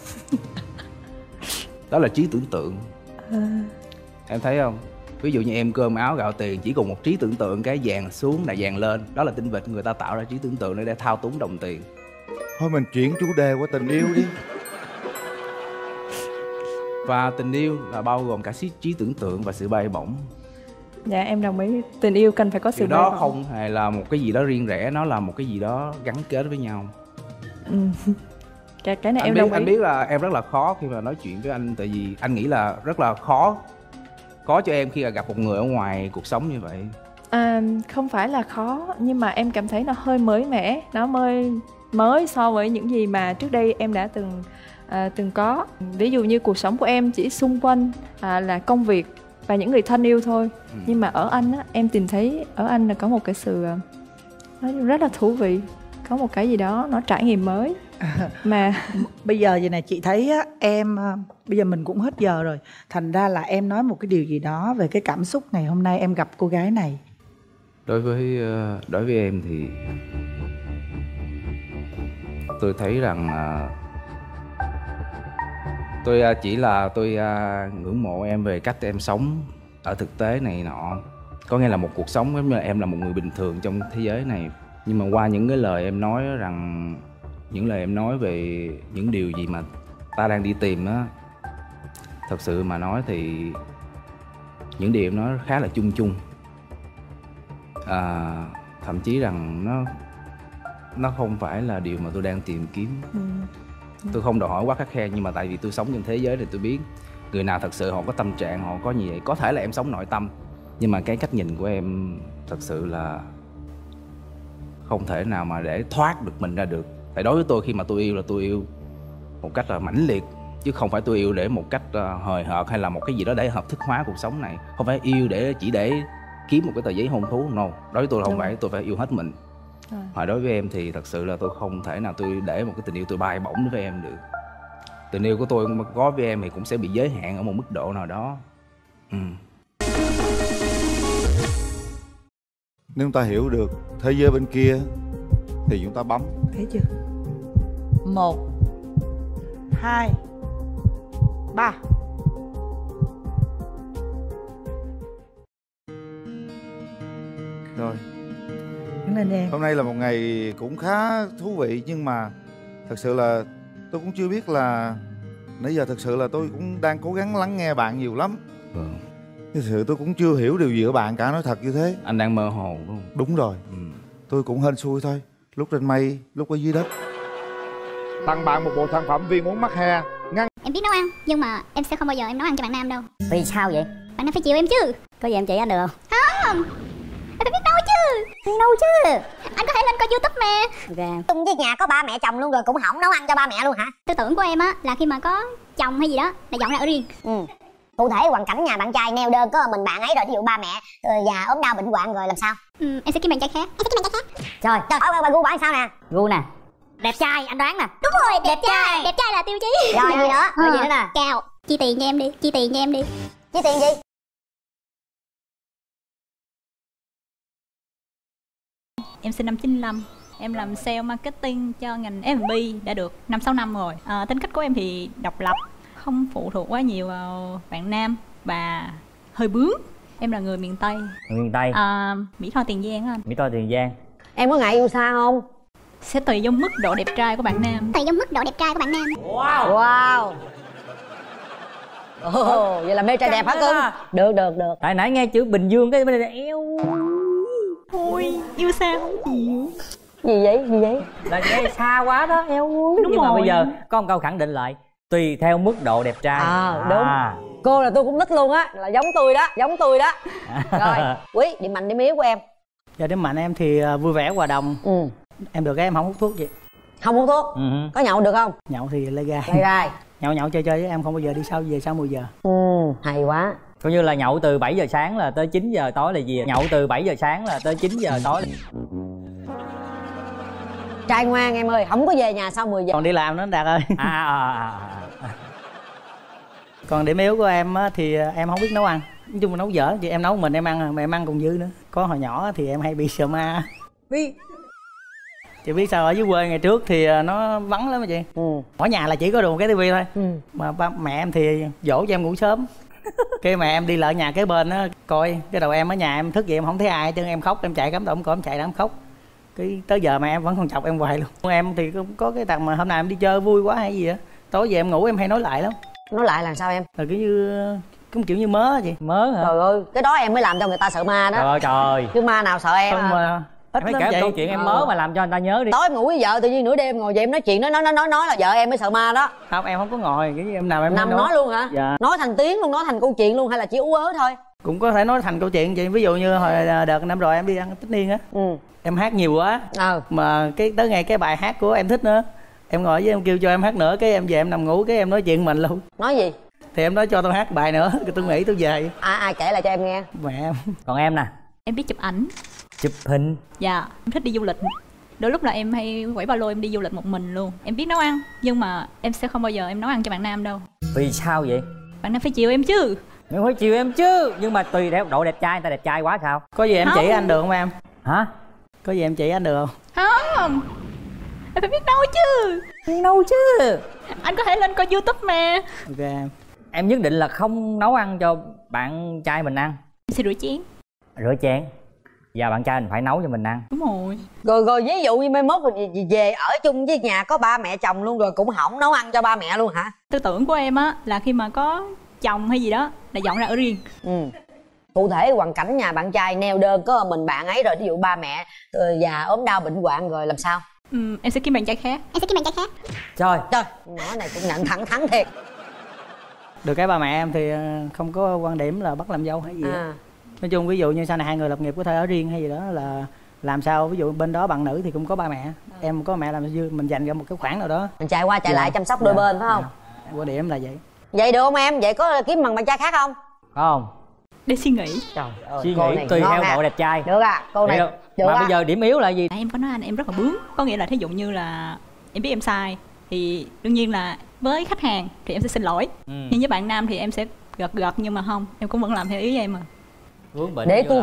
Đó là trí tưởng tượng. Em thấy không? Ví dụ như em cơm áo gạo tiền, chỉ cùng một trí tưởng tượng, cái vàng xuống là vàng lên. Đó là tinh vịt người ta tạo ra trí tưởng tượng để thao túng đồng tiền. Thôi mình chuyển chủ đề qua tình yêu đi. Và tình yêu là bao gồm cả trí tưởng tượng và sự bay bổng. Dạ em đồng ý. Tình yêu cần phải có sự bay bổng. Điều đó không hề là một cái gì đó riêng rẽ, nó là một cái gì đó gắn kết với nhau. Cái này em đồng ý. Anh biết là em rất là khó khi mà nói chuyện với anh. Tại vì anh nghĩ là rất là khó cho em khi gặp một người ở ngoài cuộc sống như vậy. Không phải là khó, nhưng mà em cảm thấy nó hơi mới mẻ. Nó mới so với những gì mà trước đây em đã từng từng có. Ví dụ như cuộc sống của em chỉ xung quanh là công việc và những người thân yêu thôi. Nhưng mà ở anh á, em tìm thấy ở anh là có một cái sự nó rất là thú vị, có một cái gì đó nó trải nghiệm mới. Mà bây giờ vậy nè, chị thấy á, em bây giờ mình cũng hết giờ rồi, thành ra là em nói một cái điều gì đó về cái cảm xúc ngày hôm nay em gặp cô gái này. Đối với em thì tôi thấy rằng tôi ngưỡng mộ em về cách em sống ở thực tế này nọ. Có nghĩa là một cuộc sống giống như là em là một người bình thường trong thế giới này. Nhưng mà qua những cái lời em nói rằng, những lời em nói về những điều gì mà ta đang đi tìm á, thật sự mà nói thì những điều em nói khá là chung chung. Thậm chí rằng nó không phải là điều mà tôi đang tìm kiếm. Tôi không đòi hỏi quá khắt khe, nhưng mà tại vì tôi sống trong thế giới này tôi biết người nào thật sự họ có tâm trạng, họ có gì vậy. Có thể là em sống nội tâm, nhưng mà cái cách nhìn của em thật sự là không thể nào mà để thoát được mình ra được. Tại đối với tôi, khi mà tôi yêu là tôi yêu một cách là mãnh liệt, chứ không phải tôi yêu để một cách hời hợt hay là một cái gì đó để hợp thức hóa cuộc sống này. Không phải yêu chỉ để kiếm một cái tờ giấy hôn thú. No, đối với tôi là không phải, tôi phải yêu hết mình. Và đối với em thì thật sự là tôi không thể nào tôi để một cái tình yêu tôi bay bổng đối với em được. Tình yêu của tôi có với em thì cũng sẽ bị giới hạn ở một mức độ nào đó. Nếu chúng ta hiểu được thế giới bên kia thì chúng ta bấm. Thấy chưa? 1 2 3. Rồi. Nên em. Hôm nay là một ngày cũng khá thú vị, nhưng mà thật sự là tôi cũng chưa biết là nãy giờ thật sự là tôi cũng đang cố gắng lắng nghe bạn nhiều lắm. Thật sự tôi cũng chưa hiểu điều gì ở bạn cả, nói thật như thế. Anh đang mơ hồ đúng không? Đúng rồi. Tôi cũng hên xui thôi, lúc trên mây, lúc ở dưới đất. Tặng bạn một bộ sản phẩm viên uống mắc he ngăn. Em biết nấu ăn, nhưng mà em sẽ không bao giờ em nấu ăn cho bạn nam đâu. Vì sao vậy? Bạn nam phải chiều em chứ. Có gì em chỉ anh được không? Không, em phải biết nấu chứ. Nấu chứ. Anh có thể lên coi YouTube mà. Ok. Tung với nhà có ba mẹ chồng luôn rồi cũng hỏng nấu ăn cho ba mẹ luôn hả? Tư tưởng của em á là khi mà có chồng hay gì đó là dọn ra ở riêng. Cụ thể hoàn cảnh nhà bạn trai neo đơn có mình bạn ấy rồi, ví dụ ba mẹ già ốm đau bệnh hoạn rồi làm sao? Em sẽ kiếm bạn trai khác. Trời, bà gu bạn sao nè? Gu nè. Đẹp trai, anh đoán nè. Đúng rồi, đẹp trai. Đẹp trai là tiêu chí. Rồi gì nữa? Rồi gì nữa nè? Cao. Chi tiền cho em đi. Chi tiền cho em đi. Chi tiền gì? Em sinh năm 95. Em làm sale marketing cho ngành F&B đã được 5-6 năm rồi. Tính cách của em thì độc lập, không phụ thuộc quá nhiều vào bạn nam và hơi bướng. Em là người miền Tây. Miền Tây. Mỹ Tho Tiền Giang á anh. Mỹ Tho Tiền Giang. Em có ngại yêu xa không? Sẽ tùy vào mức độ đẹp trai của bạn nam. Tùy vào mức độ đẹp trai của bạn nam. Wow. Vậy là mê trai đẹp hả cưng? Được. Tại nãy nghe chữ Bình Dương cái bên này eo. Thôi, yêu xa không chịu. Gì vậy? Là nghe xa quá đó, eo. Đúng nhưng rồi. mà bây giờ có một câu khẳng định lại, tùy theo mức độ đẹp trai. Đúng. Cô là tôi cũng thích luôn á, là giống tôi đó. Rồi, Quý, điểm mạnh điểm yếu của em. Dạ, điểm mạnh em thì vui vẻ, hòa đồng. Em được cái em không hút thuốc vậy. Không hút thuốc? Có nhậu được không? Nhậu thì lê gai. Nhậu chơi với em không bao giờ đi về sau 10 giờ. Hay quá. Coi như là nhậu từ 7 giờ sáng là tới 9 giờ tối là gì? Nhậu từ 7 giờ sáng là tới 9 giờ tối là... Trai ngoan em ơi, không có về nhà sau 10 giờ. Còn đi làm nữa Đạt ơi. Còn điểm yếu của em á, thì em không biết nấu ăn. Nói chung là nấu dở, thì em nấu mình em ăn mà em ăn còn dư nữa. Có hồi nhỏ thì em hay bị sợ ma. Chị biết sao, ở dưới quê ngày trước thì nó vắng lắm chị. Ở nhà là chỉ có được một cái tivi thôi. Mà ba mẹ em thì dỗ cho em ngủ sớm. Cái mẹ em đi lại nhà kế bên á coi, cái đầu em ở nhà em thức dậy em không thấy ai, chứ em khóc, em chạy cắm đầu em chạy em khóc. Cái tới giờ mà em vẫn còn chọc em hoài luôn. Em thì có cái thằng mà hôm nay em đi chơi vui quá hay gì á, tối về em ngủ em hay nói lại lắm. Nói lại là sao em? Là kiểu như mớ gì. Mớ hả? Trời ơi, cái đó em mới làm cho người ta sợ ma đó. Trời. Chứ ma nào sợ em? Không mà ít lắm kể câu chuyện em mớ mà làm cho người ta nhớ đi. Tối em ngủ với vợ tự nhiên nửa đêm ngồi vậy em nói chuyện nói là vợ em mới sợ ma đó. Không, em không có ngồi, cái em nào em nằm nói luôn hả? Dạ. Nói thành tiếng luôn, nói thành câu chuyện luôn hay là chỉ ú ớ thôi? Cũng có thể nói thành câu chuyện chị. Ví dụ như hồi đợt năm rồi em đi ăn tất niên á, em hát nhiều quá mà cái tới ngày cái bài hát của em thích nữa Em ngồi với em kêu cho em hát nữa, cái em về em nằm ngủ, cái em nói chuyện mình luôn. Nói gì? Thì em nói cho tôi hát bài nữa, cái tôi nghĩ tôi về. Ai kể lại cho em nghe? Mẹ em. Còn em nè? Em biết chụp ảnh. Chụp hình? Dạ, em thích đi du lịch. Đôi lúc là em hay quẩy ba lô em đi du lịch một mình luôn. Em biết nấu ăn, nhưng mà em sẽ không bao giờ em nấu ăn cho bạn nam đâu. Vì sao vậy? Bạn nam phải chiều em chứ. Em phải chiều em chứ. Nhưng mà tùy theo độ đẹp trai, người ta đẹp trai quá sao? Có gì em Không. chỉ anh được không em? Hả? Có gì em chỉ anh được không? Không, em phải biết nấu chứ. Biết nấu chứ. Anh có thể lên coi YouTube mà. Ok em. Em nhất định là không nấu ăn cho bạn trai mình ăn? Em sẽ rửa chén. Rửa chén. Và bạn trai mình phải nấu cho mình ăn. Đúng rồi. Rồi ví dụ như mai mốt rồi về ở chung với nhà có ba mẹ chồng luôn rồi cũng hỏng nấu ăn cho ba mẹ luôn hả? Tư tưởng của em á là khi mà có chồng hay gì đó là dọn ra ở riêng. Cụ thể hoàn cảnh nhà bạn trai neo đơn có mình bạn ấy rồi, ví dụ ba mẹ già ốm đau bệnh hoạn rồi làm sao? Em sẽ kiếm bạn trai khác. Trời nhỏ này cũng nhận thẳng thắn thiệt. Được cái ba mẹ em thì không có quan điểm là bắt làm dâu hay gì đó. Nói chung ví dụ như sau này hai người lập nghiệp có thể ở riêng hay gì đó là làm sao, ví dụ bên đó bạn nữ thì cũng có ba mẹ, em có mẹ làm dư mình dành ra một cái khoản nào đó mình chạy qua chạy lại chăm sóc đôi bên phải không? Quan điểm là vậy. Vậy được không em? Vậy có kiếm bằng bạn trai khác không? Không. Để suy nghĩ. Trời ơi, suy nghĩ tùy theo độ đẹp trai. Được à, cô này được mà à. bây giờ điểm yếu là gì? Em có nói anh em rất là bướng. Có nghĩa là thí dụ như là em biết em sai thì đương nhiên là với khách hàng thì em sẽ xin lỗi. Nhưng với bạn nam thì em sẽ gật nhưng mà không, em cũng vẫn làm theo ý em mà. Để tôi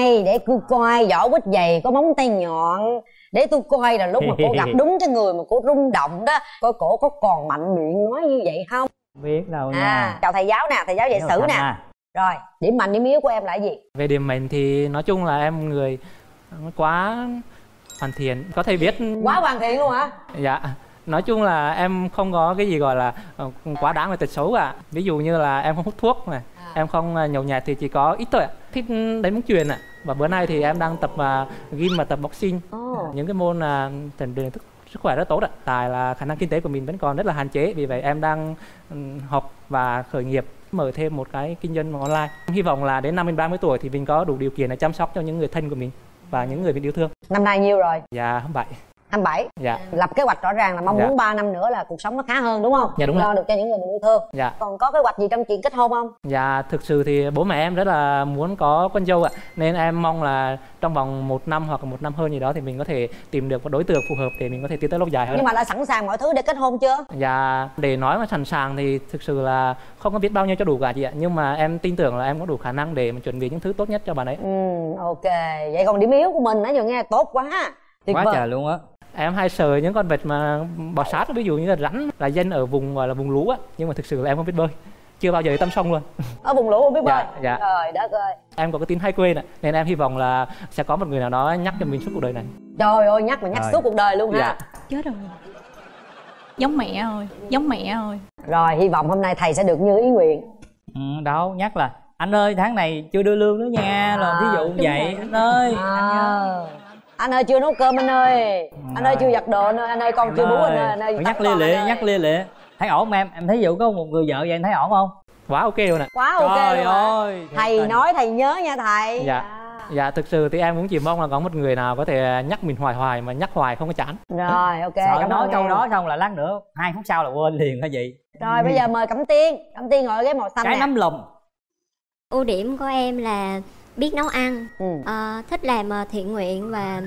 coi vỏ quýt dày có móng tay nhọn, để tôi coi là lúc mà cô gặp đúng cái người mà cô rung động đó, coi cổ có còn mạnh miệng nói như vậy không? Biết đâu nha. Chào thầy giáo nè, thầy giáo dạy sử nè. Rồi, điểm mạnh điểm yếu của em là gì? Về điểm mạnh thì nói chung là em người quá hoàn thiện, có thể biết. Quá hoàn thiện luôn hả? Dạ. Nói chung là em không có cái gì gọi là quá đáng về tật xấu cả. Ví dụ như là em không hút thuốc này, em không nhậu nhẹt thì chỉ có ít thôi ạ. Thích đánh bóng chuyền ạ. Và bữa nay thì em đang tập gym và tập boxing. Những cái môn rèn luyện sức khỏe rất tốt ạ. Tại là khả năng kinh tế của mình vẫn còn rất là hạn chế, vì vậy em đang học và khởi nghiệp, mở thêm một cái kinh doanh online. Hy vọng là đến năm mình 30 tuổi thì mình có đủ điều kiện để chăm sóc cho những người thân của mình và những người mình yêu thương. Năm nay nhiêu rồi? Dạ 27. 27. Dạ. Lập kế hoạch rõ ràng là mong muốn 3 năm nữa là cuộc sống nó khá hơn đúng không? Dạ đúng lo rồi. được cho những người mình yêu thương. Dạ. Còn có kế hoạch gì trong chuyện kết hôn không? Dạ, thực sự thì bố mẹ em rất là muốn có con dâu ạ. Nên em mong là trong vòng 1 năm hoặc 1 năm hơn gì đó thì mình có thể tìm được một đối tượng phù hợp để mình có thể tiến tới lâu dài hơn. Nhưng mà đã sẵn sàng mọi thứ để kết hôn chưa? Dạ, để nói mà sẵn sàng thì thực sự là không có biết bao nhiêu cho đủ cả chị ạ. Nhưng mà em tin tưởng là em có đủ khả năng để mà chuẩn bị những thứ tốt nhất cho bạn ấy. Ok. Vậy còn điểm yếu của mình nãy giờ nghe tốt quá. Quá trời luôn á. Em hay sợ những con vật mà bò sát, ví dụ như là rắn, là dân ở vùng gọi là vùng lũ á, nhưng mà thực sự là em không biết bơi, chưa bao giờ đi tắm sông luôn. Ở vùng lũ không biết bơi. Dạ. Trời đất ơi. Em có cái tính hay quên ạ, nên em hy vọng là sẽ có một người nào đó nhắc cho mình suốt cuộc đời này. Trời ơi, nhắc suốt cuộc đời luôn ha. Chết rồi. Giống mẹ thôi, giống mẹ thôi. Rồi, hy vọng hôm nay thầy sẽ được như ý nguyện. Đâu, nhắc là anh ơi tháng này chưa đưa lương nữa nha, rồi ví dụ vậy anh ơi. Anh ơi chưa nấu cơm anh ơi. Anh ơi chưa giặt đồ anh ơi, con chưa bú anh ơi. Nhắc lia lịa. Thấy ổn không em? Em thấy vụ có một người vợ vậy em thấy ổn không? Quá ok luôn ạ. Quá ok trời luôn ơi. Thầy nói thầy nhớ nha thầy. Dạ, thực sự thì em cũng chỉ mong là có một người nào có thể nhắc mình hoài mà nhắc hoài không có chán. Rồi ok. Sợ nói câu đó xong là lát nữa 2 phút sau là quên liền hả vậy? Rồi bây giờ mời Cẩm Tiên. Cẩm Tiên ngồi ghế màu xanh. Cái nấm lùm. Ưu điểm của em là biết nấu ăn, thích làm thiện nguyện và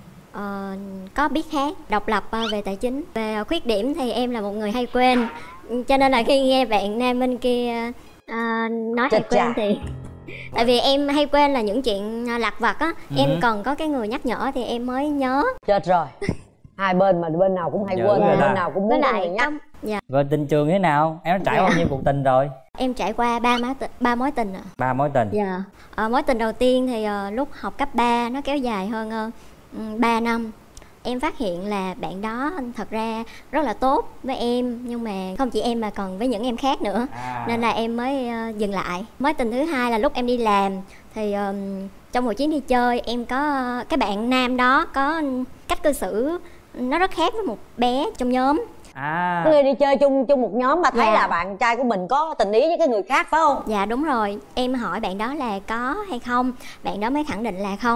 có biết hát, độc lập về tài chính. Về khuyết điểm thì em là một người hay quên, cho nên là khi nghe bạn nam bên kia nói hay quên thì tại vì em hay quên là những chuyện lặt vặt á, em cần có cái người nhắc nhở thì em mới nhớ. Chết rồi. Hai bên mà bên nào cũng hay quên, bên nào cũng muốn người nhắc. Rồi tình trường thế nào? Em đã trải bao nhiêu cuộc tình rồi? Em trải qua 3 mối tình ạ. 3 mối tình. Dạ. Mối tình đầu tiên thì lúc học cấp 3 nó kéo dài hơn 3 năm. Em phát hiện là bạn đó thật ra rất là tốt với em, nhưng mà không chỉ em mà còn với những em khác nữa, nên là em mới dừng lại. Mối tình thứ hai là lúc em đi làm thì trong một chuyến đi chơi em có cái bạn nam đó có cách cư xử nó rất khác với một bé trong nhóm. Người đi chơi chung một nhóm mà thấy là bạn trai của mình có tình ý với cái người khác phải không? Dạ đúng rồi. Em hỏi bạn đó là có hay không, bạn đó mới khẳng định là không.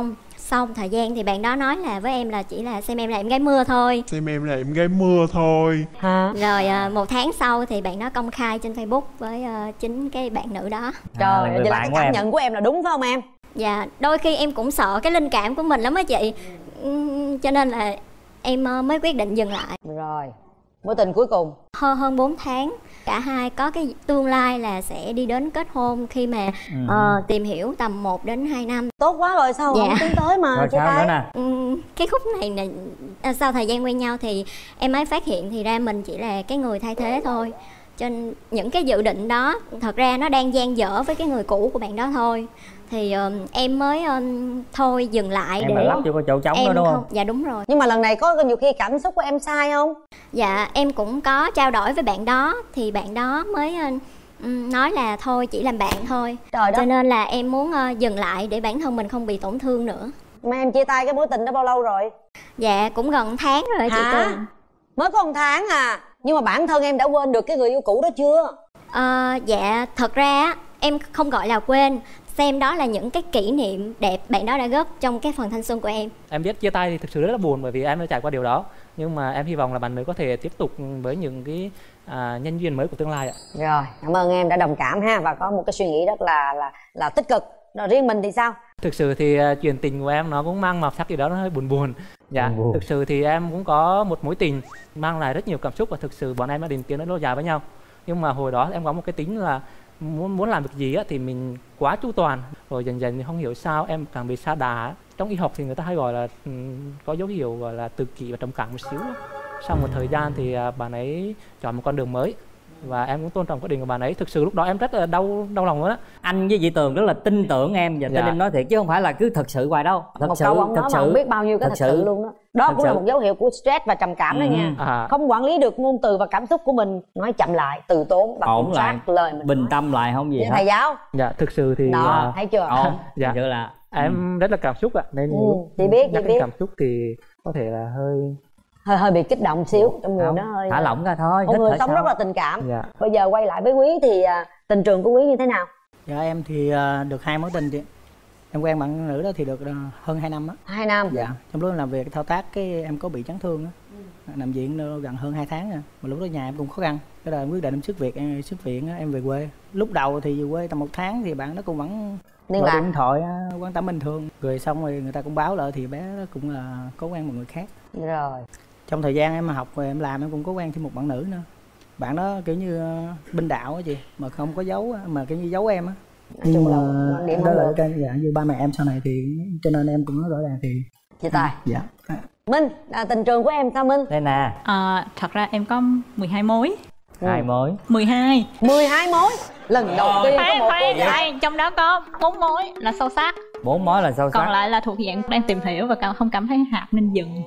sau thời gian thì bạn đó nói là với em là chỉ là xem em là em gái mưa thôi. Xem em là em gái mưa thôi. Hả? Rồi 1 tháng sau thì bạn đó công khai trên Facebook với chính cái bạn nữ đó. Trời, vậy là cái cảm nhận của em là đúng phải không em? Dạ, đôi khi em cũng sợ cái linh cảm của mình lắm á chị. Cho nên là em mới quyết định dừng lại. Rồi, mối tình cuối cùng? Hơn 4 tháng. Cả hai có cái tương lai là sẽ đi đến kết hôn khi mà tìm hiểu tầm 1 đến 2 năm. Tốt quá rồi, sao không tiến tới mà. Rồi sao nữa nè? Cái khúc này là sau thời gian quen nhau thì em mới phát hiện thì ra mình chỉ là cái người thay thế thôi. Cho nên những cái dự định đó thật ra nó đang dang dở với cái người cũ của bạn đó thôi. Thì em mới thôi dừng lại. Em để lắp vô cái chỗ trống đó đúng không? Dạ đúng rồi. Nhưng mà lần này có nhiều khi cảm xúc của em sai không? Dạ em cũng có trao đổi với bạn đó. Thì bạn đó mới nói là thôi chỉ làm bạn thôi. Trời đất. Cho nên là em muốn dừng lại để bản thân mình không bị tổn thương nữa. Mà em chia tay cái mối tình đó bao lâu rồi? Dạ cũng gần tháng rồi chị Tường. Mới có 1 tháng à? Nhưng mà bản thân em đã quên được cái người yêu cũ đó chưa? Dạ thật ra em không gọi là quên, xem đó là những cái kỷ niệm đẹp bạn đó đã góp trong cái phần thanh xuân của em. Em biết chia tay thì thực sự rất là buồn bởi vì em đã trải qua điều đó. Nhưng mà em hy vọng là bạn nữ có thể tiếp tục với những cái nhân duyên mới của tương lai ạ. Rồi, cảm ơn em đã đồng cảm ha, và có một cái suy nghĩ rất là tích cực. Rồi riêng mình thì sao? Thực sự thì chuyện tình của em nó cũng mang màu sắc gì đó nó hơi buồn buồn. Dạ, thực sự thì em cũng có một mối tình mang lại rất nhiều cảm xúc và thực sự bọn em đã định tiến đến lâu dài với nhau. Nhưng mà hồi đó em có một cái tính là muốn làm việc gì á thì mình quá chu toàn, rồi dần dần thì không hiểu sao em càng bị sa đà. Trong y học thì người ta hay gọi là có dấu hiệu gọi là tự kỷ và trầm cảm một xíu. Sau một thời gian thì bạn ấy chọn một con đường mới và em cũng tôn trọng quyết định của bạn ấy. Thực sự lúc đó em rất là đau lòng luôn á. Anh với chị Tường rất là tin tưởng em và tin em nói thiệt chứ không phải là cứ thật sự hoài đâu. Thật một sự, câu ông nói mà không biết bao nhiêu cái thật sự luôn đó. Đó cũng là một dấu hiệu của stress và trầm cảm đó nha. Không quản lý được ngôn từ và cảm xúc của mình, nói chậm lại, từ tốn và kiểm soát lời mình. Bình tâm lại không gì hết. Thầy giáo. Dạ thực sự thì đó, thấy chưa? Dạ là em rất là cảm xúc ạ, nên chị biết cảm xúc thì có thể là hơi bị kích động xíu trong người, nó hơi thả lỏng ra thôi. Một người sống rất là tình cảm. Dạ. Bây giờ quay lại với Quý thì tình trường của Quý như thế nào? Dạ em thì được 2 mối tình chị. Em quen bạn nữ đó thì được hơn 2 năm á. 2 năm? Dạ. Trong lúc làm việc thao tác cái em có bị chấn thương á, nằm viện gần hơn 2 tháng rồi. Mà lúc đó nhà em cũng khó khăn, cái là em quyết định em xuất viện em về quê. Lúc đầu thì về quê tầm 1 tháng thì bạn nó cũng vẫn gọi điện thoại quan tâm bình thường. Rồi xong rồi người ta cũng báo lại thì bé đó cũng là có quen một người khác. Rồi. Trong thời gian em học rồi em làm em cũng có quen thêm một bạn nữ nữa. Bạn đó kiểu như binh đạo á chị, mà không có giấu mà kiểu như giấu em á. Nhưng mà đó là cái dạng như ba mẹ em sau này thì cho nên em cũng nói rõ ràng thì chia tay. Dạ. Minh, tình trường của em sao Minh? Đây nè. Thật ra em có 12 mối. 2 mối. 12 mối. Lần đầu tiên có một cô. Trong đó có 4 mối là sâu sắc. 4 mối là sâu sắc. Còn lại là thuộc dạng đang tìm hiểu và không cảm thấy hợp nên dừng.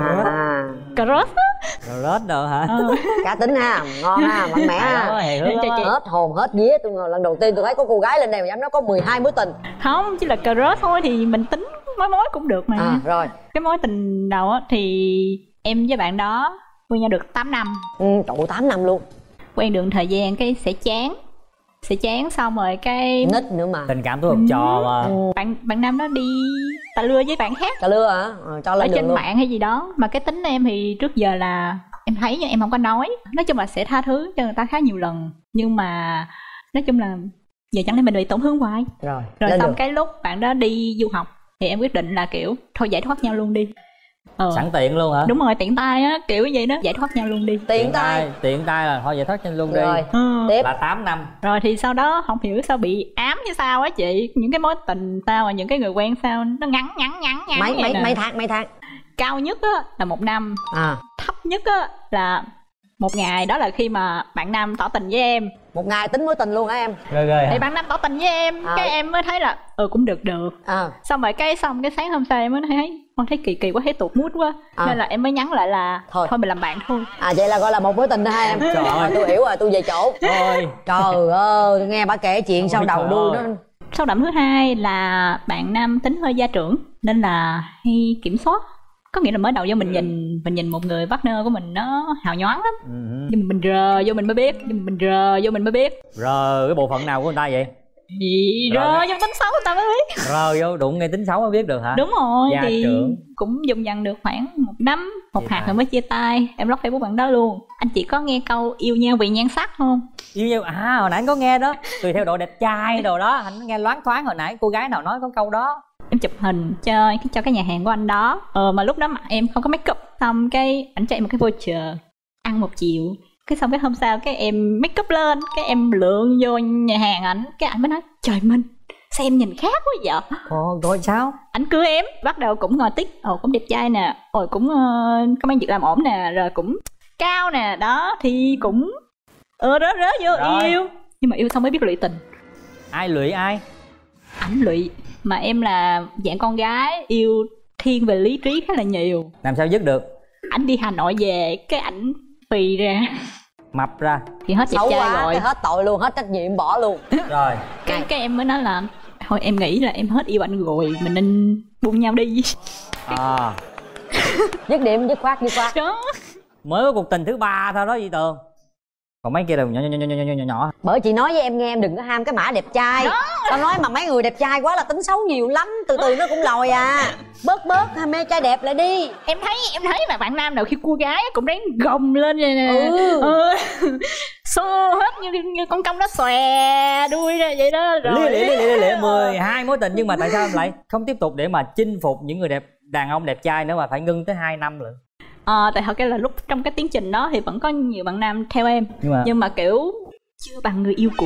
Crush á. Crush đâu hả? Cá tính ha, ngon ha, mạnh mẽ ha. Hết hồn hết vía. Tôi lần đầu tiên tôi thấy có cô gái lên đây mà dám nói có 12 mối tình. Không, chỉ là crush thôi thì mình tính mối cũng được mà. Rồi. Cái mối tình đầu á thì em với bạn đó quen nhau được 8 năm. Trời, 8 năm luôn. Quen được thời gian cái sẽ chán xong rồi cái nít nữa mà. Tình cảm tôi học trò mà. Bạn nam đó đi tà lưa với bạn khác. Tà lưa hả? Cho lên ở trên luôn. mạng hay gì đó. Mà cái tính em thì trước giờ là em thấy nhưng em không có nói. Nói chung là sẽ tha thứ cho người ta khá nhiều lần. Nhưng mà nói chung là giờ chẳng lẽ mình bị tổn thương hoài. Rồi xong được. Cái lúc bạn đó đi du học thì em quyết định là kiểu thôi giải thoát nhau luôn đi. Sẵn tiện luôn hả? Đúng rồi, tiện tay á, kiểu vậy đó, giải thoát nhau luôn đi. Tiện tay là thôi giải thoát nhau luôn rồi. Đi. Tiếp là 8 năm. Rồi thì sau đó không hiểu sao bị ám như sao á chị. Những cái mối tình sao mà những cái người quen sao nó ngắn mấy tháng. Cao nhất á là 1 năm. Thấp nhất á là 1 ngày, đó là khi mà bạn nam tỏ tình với em. 1 ngày tính mối tình luôn hả em? Rồi thì bạn nam tỏ tình với em, cái em mới thấy là cũng được. Xong rồi cái sáng hôm sau em mới thấy kỳ quá, thấy tụt mood quá, nên là em mới nhắn lại là thôi mình làm bạn thôi. Vậy là gọi là một mối tình đó ha em. Trời ơi, tôi hiểu rồi, tôi về chỗ. Thôi. Trời ơi, tôi nghe bà kể chuyện sau đầu đuôi nó. Sâu đậm thứ hai là bạn nam tính hơi gia trưởng nên là hay kiểm soát. Có nghĩa là mới đầu vô mình nhìn một người partner của mình nó hào nhoáng lắm. Nhưng mà mình rờ vô mình mới biết. Rờ cái bộ phận nào của người ta vậy? Gì rơ trong tính xấu người ta mới biết. Rơ vô đụng ngay tính xấu mới biết được hả? Đúng rồi, Gia thì trưởng. cũng dùng dần được khoảng 1 năm, 1 hạt rồi mới chia tay. Em block Facebook bạn đó luôn. Anh chị có nghe câu yêu nhau vì nhan sắc không? Yêu nhau à, hồi nãy anh có nghe đó, tùy theo độ đẹp trai đồ đó. Anh nghe loáng thoáng hồi nãy cô gái nào nói có câu đó. Em chụp hình cho cái nhà hàng của anh đó. Mà lúc đó mặt em không có make up, xong cái ảnh cho em một cái voucher ăn 1 triệu. Cái xong cái hôm sau cái em make up lên, cái em lượn vô nhà hàng ảnh, cái ảnh mới nói trời Minh sao em nhìn khác quá vậy. Rồi sao? Ảnh cưới em, bắt đầu cũng ngồi tích, cũng đẹp trai nè, cũng có mấy việc làm ổn nè, rồi cũng cao nè, đó thì cũng rớ vô rồi. Yêu. Nhưng mà yêu xong mới biết lụy tình. Ai lụy ai? Ảnh lụy, mà em là dạng con gái yêu thiên về lý trí khá là nhiều. Làm sao dứt được? Ảnh đi Hà Nội về, cái ảnh phì ra, mập ra thì hết đẹp trai quá, rồi, cái hết tội luôn, hết trách nhiệm bỏ luôn. Rồi cái em mới nói là thôi em nghĩ là em hết yêu anh rồi, mình nên buông nhau đi. Dứt điểm dứt khoát đó. Mới có cuộc tình thứ 3 thôi đó Duy Tường, còn mấy kia đều nhỏ. Bởi chị nói với em nghe, em đừng có ham cái mã đẹp trai đó. Tao nói mà mấy người đẹp trai quá là tính xấu nhiều lắm, từ từ nó cũng lòi à. Bớt ham mê trai đẹp lại đi. Em thấy mà bạn nam nào khi cua gái cũng ráng gồng lên vậy nè, xô hết như con công nó xòe đuôi ra vậy đó. Rồi Lịa 12 mối tình, nhưng mà tại sao em lại không tiếp tục để mà chinh phục những người đàn ông đẹp trai nữa mà phải ngưng tới 2 năm lận? Tại thật ra là lúc trong cái tiến trình đó thì vẫn có nhiều bạn nam theo em, nhưng mà kiểu chưa bằng người yêu cũ.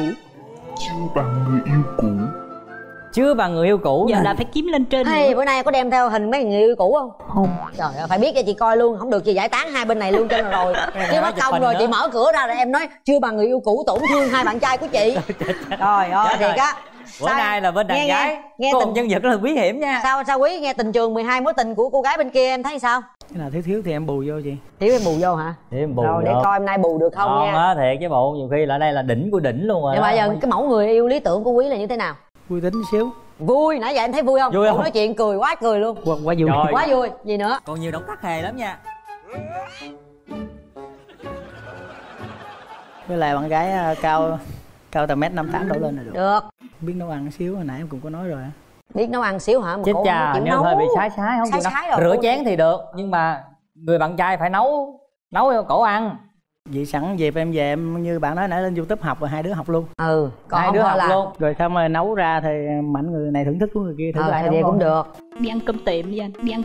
Chưa bằng người yêu cũ. Giờ là phải kiếm lên trên. Hey, bữa nay có đem theo hình mấy người yêu cũ không? Không. Trời ơi, phải biết cho chị coi luôn, không được chị giải tán hai bên này luôn cho rồi. Chứ mất công rồi chị mở cửa ra rồi em nói chưa bằng người yêu cũ, tổn thương hai bạn trai của chị. Trời ơi, thiệt á. Bữa nay là bên đàn gái nghe có tình một nhân vật rất là quý hiểm nha. Sao Quý nghe tình trường 12 mối tình của cô gái bên kia em thấy sao? Cái nào thiếu thì em bù vô chị. Thiếu em bù vô hả? Thiếu em bù rồi vô. Để coi hôm nay bù được không nha. Á, thiệt chứ bộ, nhiều khi là đây là đỉnh của đỉnh luôn rồi. Nhưng mà giờ cái mẫu người yêu lý tưởng của Quý là như thế nào? Vui tính xíu. Vui, nãy giờ em thấy vui không? Vui không? Nói chuyện cười quá cười luôn. Quá vui. Rồi. Quá vui, gì nữa? Còn nhiều động tác hề lắm nha. Với lại bạn gái cao tầm 1m58 đổ lên là được. Được. Biết nấu ăn xíu, hồi nãy em cũng có nói rồi á. Biết nấu ăn xíu hả? Mà chết cha, nhưng hơi bị sái không chịu nấu. Rửa chén thì được, nhưng mà người bạn trai phải nấu cho cổ ăn. Vậy sẵn dịp em về em như bạn nói nãy lên YouTube học rồi hai đứa học luôn. Còn hai đứa học luôn. Rồi xong rồi nấu ra thì mạnh người này thưởng thức của người kia thử lại thì cũng được. Đi ăn cơm tiệm đi anh, Ăn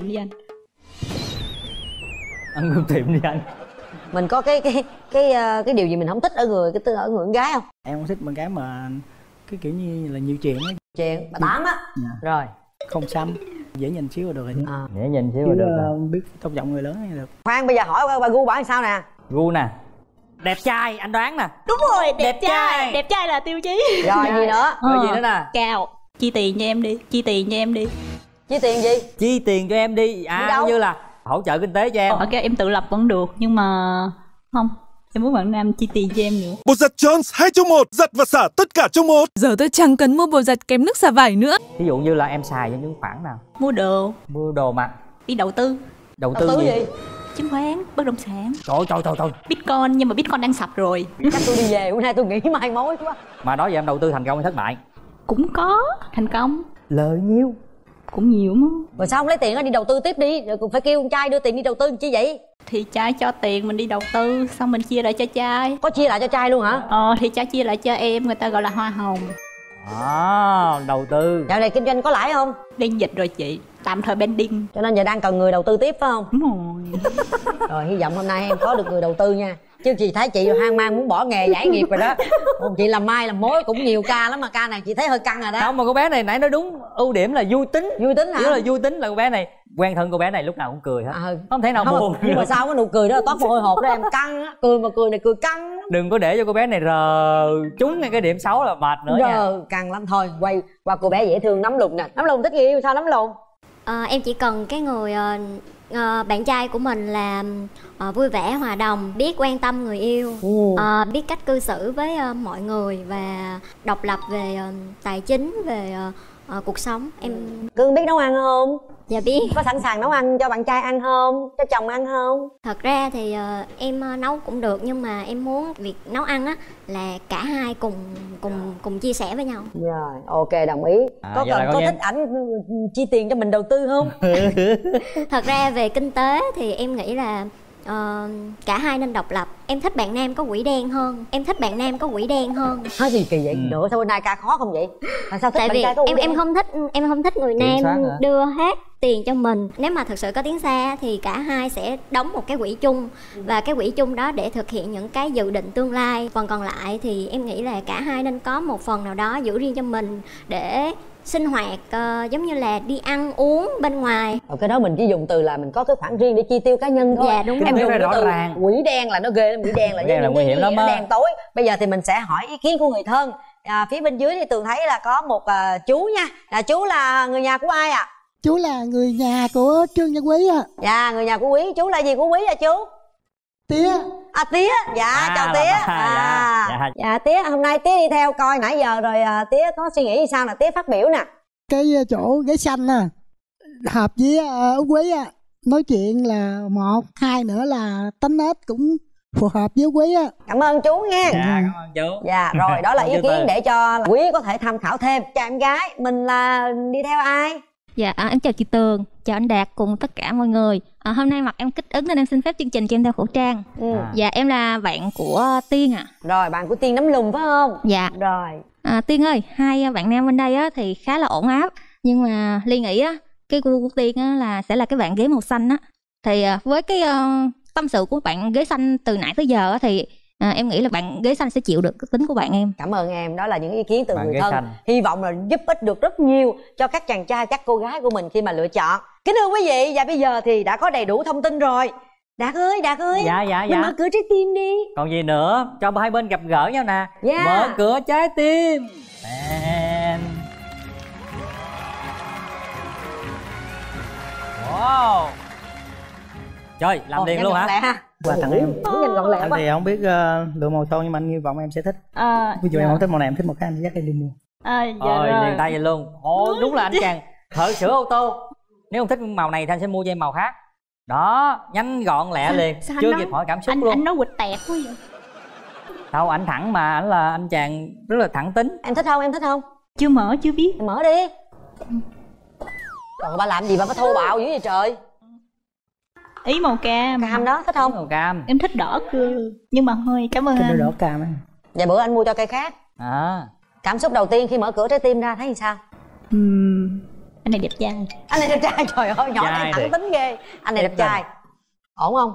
cơm tiệm đi anh. Mình có cái điều gì mình không thích ở người người con gái không? Em không thích bạn gái mà cái kiểu như là nhiều chuyện á. Chuyện bà tám á. Rồi. Không xăm, dễ nhìn xíu là được rồi. Dễ nhìn xíu là được rồi. Biết tôn trọng người lớn hay được. Khoan, bây giờ hỏi bà gu bà sao nè? Gu nè. Đẹp trai, anh đoán nè. Đúng rồi, đẹp trai. Đẹp trai là tiêu chí. Rồi gì nữa? Rồi gì nữa nè? Cao. Chi tiền cho em đi. Chi tiền gì? Chi tiền cho em đi. Như là hỗ trợ kinh tế cho em. Ok, em tự lập vẫn được, nhưng mà không, em muốn bạn nam chi tiền cho em nữa. Bột giặt Jones 2 trong 1, giặt và xả tất cả trong một. Giờ tôi chẳng cần mua bột giặt kém nước xả vải nữa. Ví dụ như là em xài cho những khoản nào? Mua đồ mà. Đi đầu tư. Đầu tư gì? Chứng khoán, bất động sản. Trời. Bitcoin, nhưng mà Bitcoin đang sập rồi. Chắc tôi đi về bữa nay tôi nghĩ mai mối quá. Mà đó giờ em đầu tư thành công hay thất bại? Cũng có thành công. Lời nhiêu? Cũng nhiều mà. Rồi sao không lấy tiền đó đi đầu tư tiếp đi, rồi cũng phải kêu con trai đưa tiền đi đầu tư chi vậy? Thì trai cho tiền mình đi đầu tư, xong mình chia lại cho trai. Có chia lại cho trai luôn hả? Thì trai chia lại cho em, người ta gọi là hoa hồng. Đầu tư. Dạo này kinh doanh có lãi không? Đang dịch rồi chị, tạm thời pending. Cho nên giờ đang cần người đầu tư tiếp phải không? Đúng rồi. Rồi hy vọng hôm nay em có được người đầu tư nha. Chứ chị thấy chị hoang mang muốn bỏ nghề giải nghiệp rồi đó. Chị làm mai làm mối cũng nhiều ca lắm mà ca này chị thấy hơi căng rồi đó. Không, mà cô bé này nãy nói đúng, ưu điểm là vui tính. Vui tính hả? Nghĩa là vui tính là cô bé này quen thân cô bé này lúc nào cũng cười hết. Không thể nào buồn. Nhưng mà sao cái nụ cười đó toát mồ hôi hột đó em căng á, cười mà cười này cười căng. Đừng có để cho cô bé này rờ trúng ngay cái điểm xấu là mệt nữa nha. Căng lắm thôi. Quay qua cô bé dễ thương Nấm Lùn nè. Nấm Lùn thích gì yêu sao Nấm Lùn? Em chỉ cần cái người bạn trai của mình là vui vẻ, hòa đồng, biết quan tâm người yêu, biết cách cư xử với mọi người và độc lập về tài chính, về cuộc sống. Em Cưng biết nấu ăn không? Dạ biết. Có sẵn sàng nấu ăn cho bạn trai ăn không? Cho chồng ăn không? Thật ra thì em nấu cũng được, nhưng mà em muốn việc nấu ăn á là cả hai cùng chia sẻ với nhau. Rồi, ok, đồng ý. Có thích ảnh chi tiền cho mình đầu tư không? Thật ra về kinh tế thì em nghĩ là cả hai nên độc lập. Em thích bạn nam có quỷ đen hơn. Nói gì kỳ vậy? Nữa sao bên này ca khó không vậy? Tại sao thích Tại bạn vì trai có quỷ đen? em không thích người nam đưa hết tiền cho mình. Nếu mà thật sự có tiến xa thì cả hai sẽ đóng một cái quỹ chung, và cái quỹ chung đó để thực hiện những cái dự định tương lai. Phần còn lại thì em nghĩ là cả hai nên có một phần nào đó giữ riêng cho mình để sinh hoạt, giống như là đi ăn uống bên ngoài. Cái đó mình chỉ dùng từ là mình có cái khoản riêng để chi tiêu cá nhân thôi. Dạ đúng rồi. Em dùng cái rõ từ ràng. quỹ đen là nó ghê lắm, quỹ đen là nguy hiểm lắm á. đen tối. Bây giờ thì mình sẽ hỏi ý kiến của người thân. Phía bên dưới thì Tường thấy là có một chú nha. Chú là người nhà của ai ạ? Chú là người nhà của Trương Văn Quý ạ. Dạ, người nhà của Quý. Chú là gì của Quý à chú? Tía. Tía. Dạ, chào Tía. Dạ, Tía, hôm nay Tía đi theo coi nãy giờ rồi, Tía có suy nghĩ sao nè, Tía phát biểu nè. Cái chỗ ghế xanh nè, hợp với Út Quý á, nói chuyện là một, hai nữa là tính nết cũng phù hợp với Quý á. Cảm ơn chú nha. Dạ, cảm ơn chú. Dạ, rồi đó là ý kiến để cho Quý có thể tham khảo thêm. Chào em gái, mình là đi theo ai? Dạ, em chào chị Tường, chào anh Đạt cùng tất cả mọi người. Hôm nay mặt em kích ứng nên em xin phép chương trình cho em đeo khẩu trang. Dạ, em là bạn của Tiên ạ. Rồi, bạn của Tiên nấm lùn phải không? Dạ. Rồi. Tiên ơi, hai bạn nam bên đây á, thì khá là ổn áp. Nhưng mà Ly nghĩ á, cái gu của Tiên á, là sẽ là cái bạn ghế màu xanh á. Thì với cái tâm sự của bạn ghế xanh từ nãy tới giờ á, thì em nghĩ là bạn ghế xanh sẽ chịu được cái tính của bạn em. Cảm ơn em, đó là những ý kiến từ bạn người thân. Hy vọng là giúp ích được rất nhiều cho các chàng trai, các cô gái của mình khi mà lựa chọn. Kính thưa quý vị, và bây giờ thì đã có đầy đủ thông tin rồi. Đạt ơi, Dạ. Mình mở cửa trái tim đi. Còn gì nữa, cho hai bên gặp gỡ nhau nè. Dạ. Mở cửa trái tim. Wow. Trời, làm liền luôn hả? Quà tặng em. Nhìn gọn lẹ Anh quá. thì không biết lựa màu son, nhưng mà anh hy vọng em sẽ thích. Ví dụ em không thích màu này, em thích màu khác, anh dắt em đi mua. Liền tay vậy luôn. Đúng là anh chàng thợ sửa ô tô. Nếu không thích màu này thì anh sẽ mua cho em màu khác. Đó, nhanh gọn lẹ liền. Chưa kịp hỏi cảm xúc luôn. Anh nói quịch tẹt quá vậy. Đâu, anh thẳng mà, anh là anh chàng rất là thẳng tính. Em thích không? Chưa mở, chưa biết. Mở đi. Còn bà làm gì mà bà thô bạo dữ vậy trời? Ý màu cam. Cam đó, thích không? Màu cam. Em thích đỏ cơ. Nhưng mà hơi cảm ơn Cái anh. đỏ cam ấy. Vài bữa anh mua cho cây khác. Cảm xúc đầu tiên khi mở cửa trái tim ra thấy như sao? Anh này đẹp trai. Anh này đẹp trai, trời ơi, nhỏ này thẳng tính ghê. Anh này đẹp trai. Ổn không?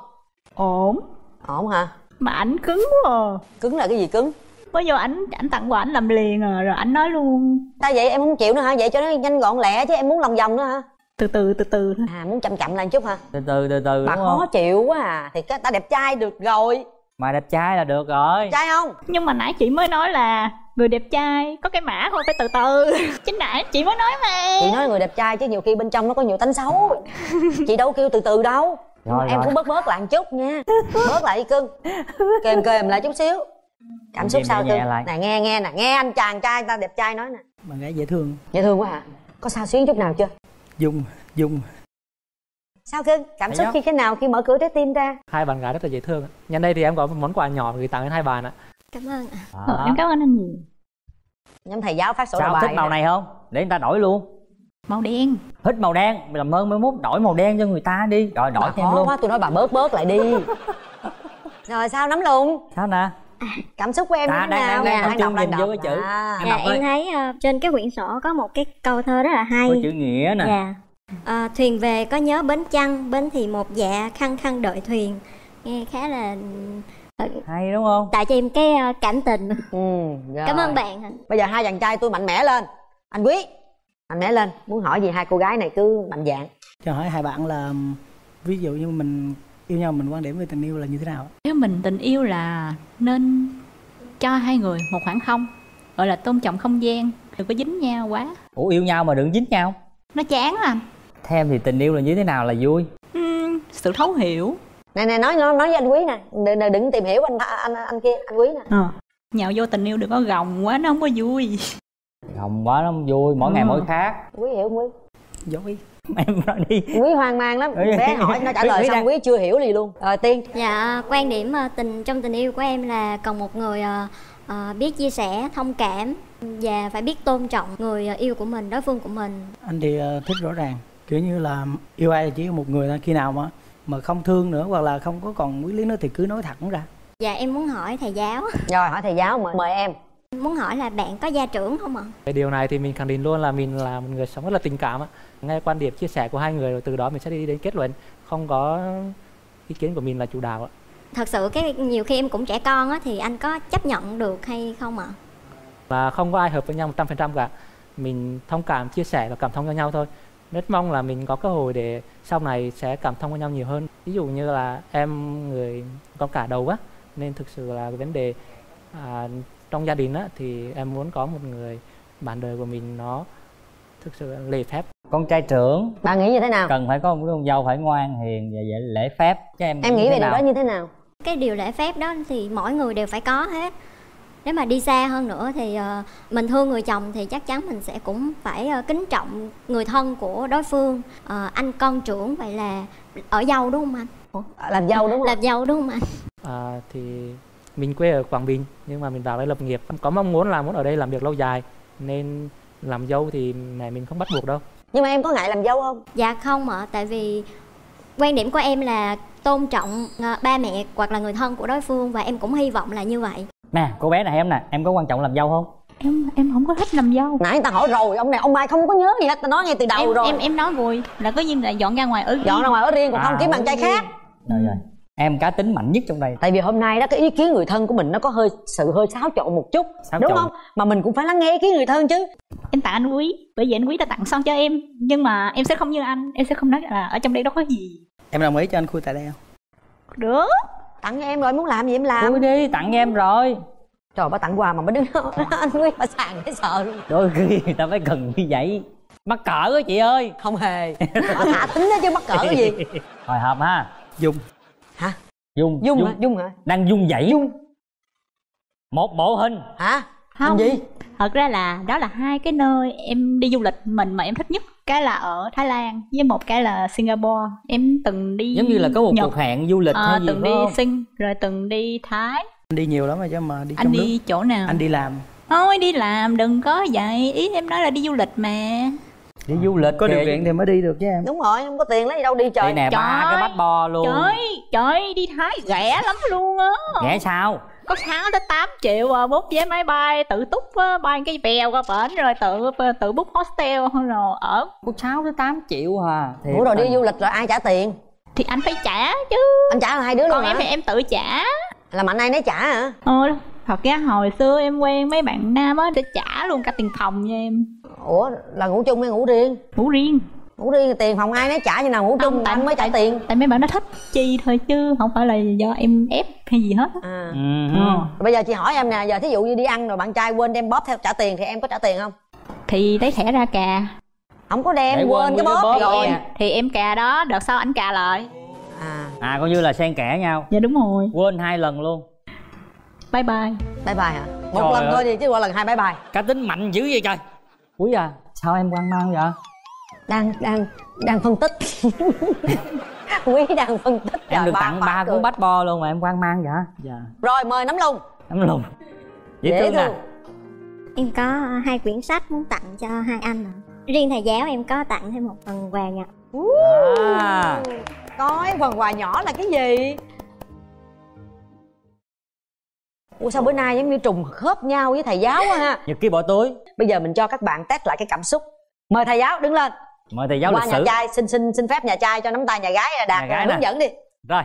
Ổn hả? Mà ảnh cứng quá à. Cứng là cái gì cứng? Mới vô ảnh tặng quà ảnh làm liền rồi ảnh nói luôn. Ta vậy em không chịu nữa hả? Vậy cho nó nhanh gọn lẹ chứ em muốn lòng vòng nữa hả? Từ từ thôi. Muốn chậm lại chút hả? Từ từ Bà khó chịu quá à. Thì ta đẹp trai được rồi. Mà đẹp trai là được rồi. Trai không? Nhưng mà nãy chị mới nói là người đẹp trai có cái mã thôi, phải từ từ. Chính nãy chị mới nói mà. Chị nói người đẹp trai chứ nhiều khi bên trong nó có nhiều tánh xấu. Chị đâu kêu từ từ đâu. Em cũng bớt lại một chút nha. Bớt lại đi cưng. Kềm lại chút xíu. Cảm xúc sao cưng? Nè nghe anh chàng trai ta đẹp trai nói nè. Bạn gái dễ thương. Dễ thương quá hả? Có sao xuyến chút nào chưa? Dung. Sao cưng? Cảm xúc khi nào khi mở cửa trái tim ra? Hai bạn gái rất là dễ thương. Nhân đây thì em có một món quà nhỏ gửi tặng đến hai bạn ạ. Cảm ơn ạ. Em cảm ơn anh nhiều. Nhóm thầy giáo phát sổ đầu bài. Sao thích màu này không? Để người ta đổi luôn. Màu đen. Thích màu đen, làm ơn 11 đổi màu đen cho người ta đi. Rồi đổi cho em luôn. Quá, tôi nói bà bớt lại đi. Rồi sao nắm luôn? Sao nè? Cảm xúc của em như thế nào? Đang đọc vô cái chữ. Em thấy trên cái quyển sổ có một cái câu thơ rất là hay. Có chữ nghĩa nè. Dạ. Thuyền về có nhớ bến chăng, bến thì một dạ khăng khăng đợi thuyền. Nghe khá là hay đúng không? Tạo cho em cái cảm tình. Cảm ơn bạn. Bây giờ hai chàng trai tôi mạnh mẽ lên. Anh Quý, mạnh mẽ lên. Muốn hỏi gì hai cô gái này cứ mạnh dạn. Cho hỏi hai bạn là ví dụ như mình yêu nhau, mình quan điểm về tình yêu là như thế nào? Nếu mình tình yêu là nên cho hai người một khoảng không, gọi là tôn trọng không gian, đừng có dính nhau quá. Ủa, yêu nhau mà đừng dính nhau? Nó chán lắm. Theo em thì tình yêu là như thế nào là vui? Sự thấu hiểu. Nè nói với anh Quý nè, đừng tìm hiểu anh kia, anh Quý nè. Nhào vô tình yêu đừng có gồng quá, nó không có vui. Gồng quá nó không vui, mỗi ngày mỗi khác. Quý hiểu không Quý? Dối. Em nói đi. Quý hoang mang lắm, bé hỏi nó trả lời xong Quý chưa hiểu gì luôn. Rồi Tiên. Dạ, quan điểm trong tình yêu của em là cần một người biết chia sẻ, thông cảm và phải biết tôn trọng người yêu của mình, đối phương của mình. Anh thì thích rõ ràng, kiểu như là yêu ai là chỉ một người thôi, khi nào mà không thương nữa hoặc là không có còn quyến luyến nữa thì cứ nói thẳng ra. Dạ, em muốn hỏi thầy giáo. Rồi hỏi thầy giáo, mời em. Muốn hỏi là bạn có gia trưởng không ạ? Cái điều này thì mình khẳng định luôn là mình là một người sống rất là tình cảm á. Nghe quan điểm chia sẻ của hai người rồi từ đó mình sẽ đi đến kết luận, không có ý kiến của mình là chủ đạo ạ. Thật sự nhiều khi em cũng trẻ con á, thì anh có chấp nhận được hay không ạ? Là không có ai hợp với nhau 100% cả. Mình thông cảm, chia sẻ và cảm thông cho nhau thôi. Rất mong là mình có cơ hội để sau này sẽ cảm thông với nhau nhiều hơn. Ví dụ như là em người con cả đầu á, nên thực sự là cái vấn đề trong gia đình á, thì em muốn có một người bạn đời của mình nó thực sự lễ phép. Con trai trưởng, bạn nghĩ như thế nào? Cần phải có một con dâu phải ngoan hiền và lễ phép. Chứ em nghĩ về điều đó như thế nào? Cái điều lễ phép đó thì mỗi người đều phải có hết. Nếu mà đi xa hơn nữa thì mình thương người chồng thì chắc chắn mình sẽ cũng phải kính trọng người thân của đối phương. Anh con trưởng vậy là ở dâu đúng không anh? Làm dâu đúng không? Làm dâu đúng không anh? Thì mình quê ở Quảng Bình nhưng mà mình vào đây lập nghiệp, có mong muốn ở đây làm việc lâu dài nên làm dâu thì mẹ mình không bắt buộc đâu. Nhưng mà em có ngại làm dâu không? Dạ không ạ, tại vì quan điểm của em là tôn trọng ba mẹ hoặc là người thân của đối phương và em cũng hy vọng là như vậy. Nè cô bé này em có quan trọng làm dâu không? Em không có thích làm dâu. Nãy người ta hỏi rồi, ông này ông Mai không có nhớ gì hết, ta nói ngay từ đầu rồi. Em nói vui là có nhiên là dọn ra ngoài ở riêng. Dọn ra ngoài ở riêng còn không kiếm bạn trai khác. Rồi. Em cá tính mạnh nhất trong đây. Tại vì hôm nay đó cái ý kiến người thân của mình nó có hơi xáo trộn một chút, đúng không? Mà mình cũng phải lắng nghe ý kiến người thân chứ. Em tặng anh Quý, bởi vì anh Quý đã tặng son cho em. Nhưng mà em sẽ không như anh, em sẽ không nói là ở trong đây đâu có gì. Em đồng ý cho anh khui tại đây không? Được. Tặng em rồi, muốn làm gì em làm. Khui đi, tặng em rồi. Trời, bà tặng quà mà bà đứng anh Quý bà sàn cái sợ luôn. Đôi khi người ta phải cần như vậy. Mắc cỡ á chị ơi. Không hề. Bà thả tính đó chứ mắc cỡ cái gì. Hồi hộp ha. Dung. Hả? Dung hả? Đang dung dậy. Một bộ hình. Hả? Không. Hình gì? Thật ra là đó là hai cái nơi em đi du lịch mình mà em thích nhất. Cái là ở Thái Lan với một cái là Singapore. Em từng đi giống như là có một cuộc hẹn du lịch hay gì từng đi Sing rồi từng đi Thái. Anh đi nhiều lắm rồi chứ mà đi anh trong đi nước. Chỗ nào? Anh đi làm. Thôi đi làm đừng có vậy. Ý em nói là đi du lịch mà. Đi du lịch có điều kiện thì mới đi được chứ em. Đúng rồi, không có tiền lấy gì đâu đi trời. Đây nè, 3 cái bát bo luôn. Trời đi Thái rẻ lắm luôn á. Rẻ sao? Có 6 tới 8 triệu book vé máy bay tự túc bay cái bèo qua bển rồi tự book hostel rồi ở. Có 6 tới 8 triệu à? Ủa rồi đi du lịch rồi ai trả tiền? Thì anh phải trả chứ. Anh trả là hai đứa luôn. Còn hả? Em thì em tự trả. Là mạnh ai nấy trả hả? Thật ra hồi xưa em quen mấy bạn nam á sẽ trả luôn cả tiền phòng cho em. Ủa là ngủ chung hay ngủ riêng? Ngủ riêng. Ngủ riêng tiền phòng ai nấy trả, như nào ngủ chung anh mới trả tiền. Tại mấy bạn nó thích chi thôi chứ không phải là do em ép hay gì hết. Bây giờ chị hỏi em nè, giờ thí dụ như đi ăn rồi bạn trai quên đem bóp theo trả tiền thì em có trả tiền không? Thì lấy thẻ ra cà. Không có đem, quên cái bóp rồi thì em cà đó, đợt sau anh cà lại. Coi như là xen kẽ nhau. Dạ đúng rồi. Quên 2 lần luôn. Bye bye. Bye bye hả? Một lần thôi thì chứ qua lần 2 bye bye. Cá tính mạnh dữ vậy trời. Quý à, sao em hoang mang vậy? Đang phân tích. Quý đang phân tích. Em được tặng 3 cuốn bát bo luôn mà em hoang mang vậy? Dạ. Rồi mời nắm lùng. Nắm lùng. Dễ thương nè. Em có 2 quyển sách muốn tặng cho hai anh. Riêng thầy giáo em có tặng thêm một phần quà nha. Coi phần quà nhỏ là cái gì? Ủa sao bữa nay giống như trùng khớp nhau với thầy giáo quá ha. Nhật ký bỏ túi. Bây giờ mình cho các bạn test lại cái cảm xúc. Mời thầy giáo đứng lên. Mời thầy giáo qua lịch sử. Nhà trai xin phép nhà trai cho nắm tay nhà gái Đạt hướng dẫn đi. Rồi.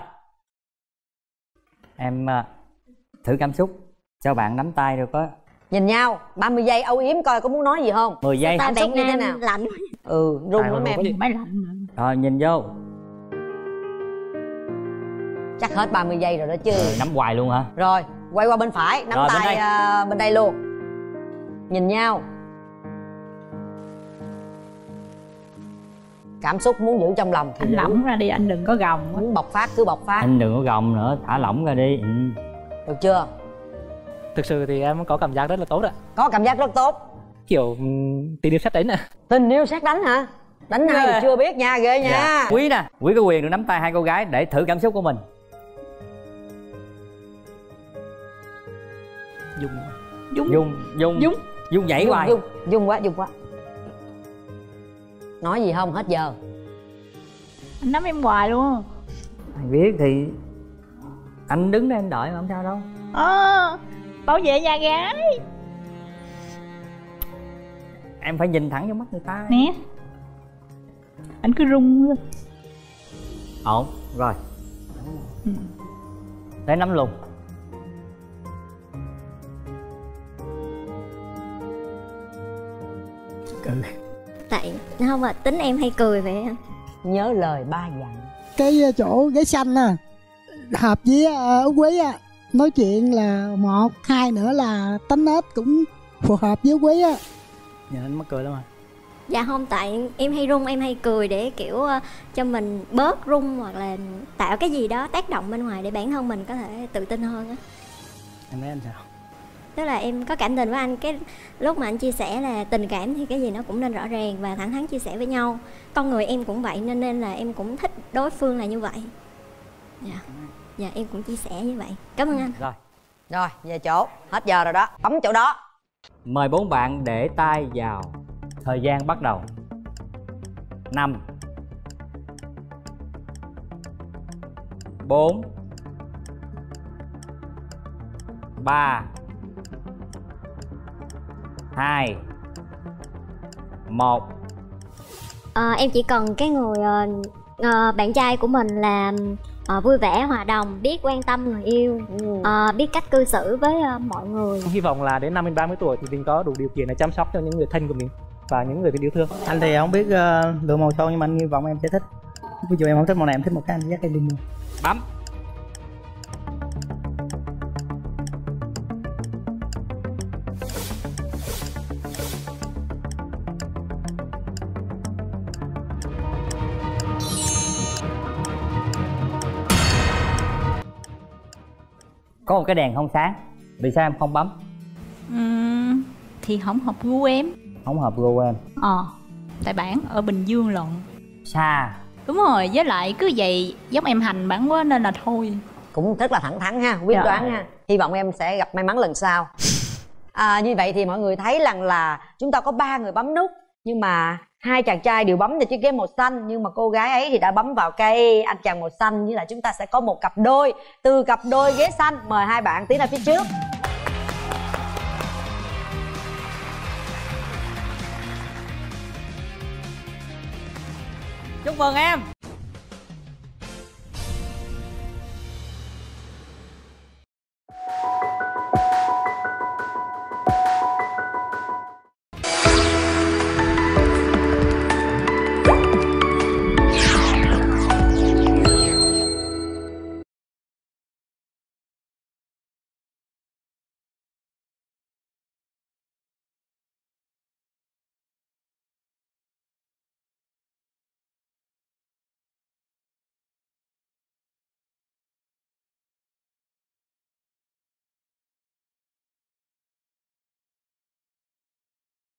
Em thử cảm xúc cho bạn nắm tay được có. Nhìn nhau 30 giây âu yếm coi có muốn nói gì không. 10 giây. Cảm xúc như thế nào? Lạnh. Run lắm em. Máy lạnh mà. Rồi nhìn vô. Chắc hết 30 giây rồi đó chứ. Nắm hoài luôn hả? Rồi quay qua bên phải, nắm rồi, tay bên đây luôn. Nhìn nhau. Cảm xúc muốn giữ trong lòng thì anh lỏng ra đi, anh đừng có gồng. Muốn bộc phát cứ bộc phát. Anh đừng có gồng nữa, thả lỏng ra đi. Được chưa? Thực sự thì em có cảm giác rất là tốt ạ. Có cảm giác rất tốt. Kiểu tình yêu sét đánh ạ. Tình yêu sét đánh hả? Đánh hay thì chưa biết nha, ghê nha. Dạ. Quý nè, Quý có quyền được nắm tay hai cô gái để thử cảm xúc của mình. Dung nhảy hoài. Dung quá. Nói gì không, hết giờ. Anh nắm em hoài luôn. Anh biết thì anh đứng đây anh đợi mà không sao đâu. Bảo vệ nhà gái. Em phải nhìn thẳng vô mắt người ta nè. Anh cứ rung lên. Ổn rồi. Để nắm luôn. Tại không mà tính em hay cười vậy anh. Nhớ lời ba dặn. Cái chỗ ghế xanh à, hợp với Út Quý á, nói chuyện là một, hai nữa là tính nết cũng phù hợp với Quý á. Nhìn anh mắc cười lắm à. Dạ không, tại em hay rung, em hay cười để kiểu cho mình bớt rung hoặc là tạo cái gì đó tác động bên ngoài để bản thân mình có thể tự tin hơn á. Em thấy anh sao? Tức là em có cảm tình với anh, cái lúc mà anh chia sẻ là tình cảm thì cái gì nó cũng nên rõ ràng và thẳng thắn chia sẻ với nhau. Con người em cũng vậy nên là em cũng thích đối phương là như vậy. Dạ em cũng chia sẻ như vậy. Cảm ơn anh. Rồi về chỗ, hết giờ rồi đó, bấm chỗ đó. Mời bốn bạn để tay vào. Thời gian bắt đầu. 5 4 3 2 1. Em chỉ cần cái người bạn trai của mình là vui vẻ, hòa đồng, biết quan tâm người yêu, biết cách cư xử với mọi người. Hy vọng là đến năm mình 30 tuổi thì mình có đủ điều kiện để chăm sóc cho những người thân của mình và những người mình yêu thương. Anh thì không biết lựa màu son nhưng mà anh hy vọng em sẽ thích. Ví dụ em không thích màu này, em thích một cái anh dắt em đi mua. Bấm. Có một cái đèn không sáng, vì sao em không bấm? Thì không hợp gu em. Không hợp gu em. Tại bản ở Bình Dương lận. Xa. Đúng rồi, với lại cứ vậy giống em hành bản quá nên là thôi. Cũng rất là thẳng thắn ha, quyết đoán ha. Hy vọng em sẽ gặp may mắn lần sau. Như vậy thì mọi người thấy rằng là chúng ta có 3 người bấm nút, nhưng mà 2 chàng trai đều bấm vào chiếc ghế màu xanh, nhưng mà cô gái ấy thì đã bấm vào cây anh chàng màu xanh. Như là chúng ta sẽ có một cặp đôi từ cặp đôi ghế xanh. Mời hai bạn tiến ra phía trước. Chúc mừng em.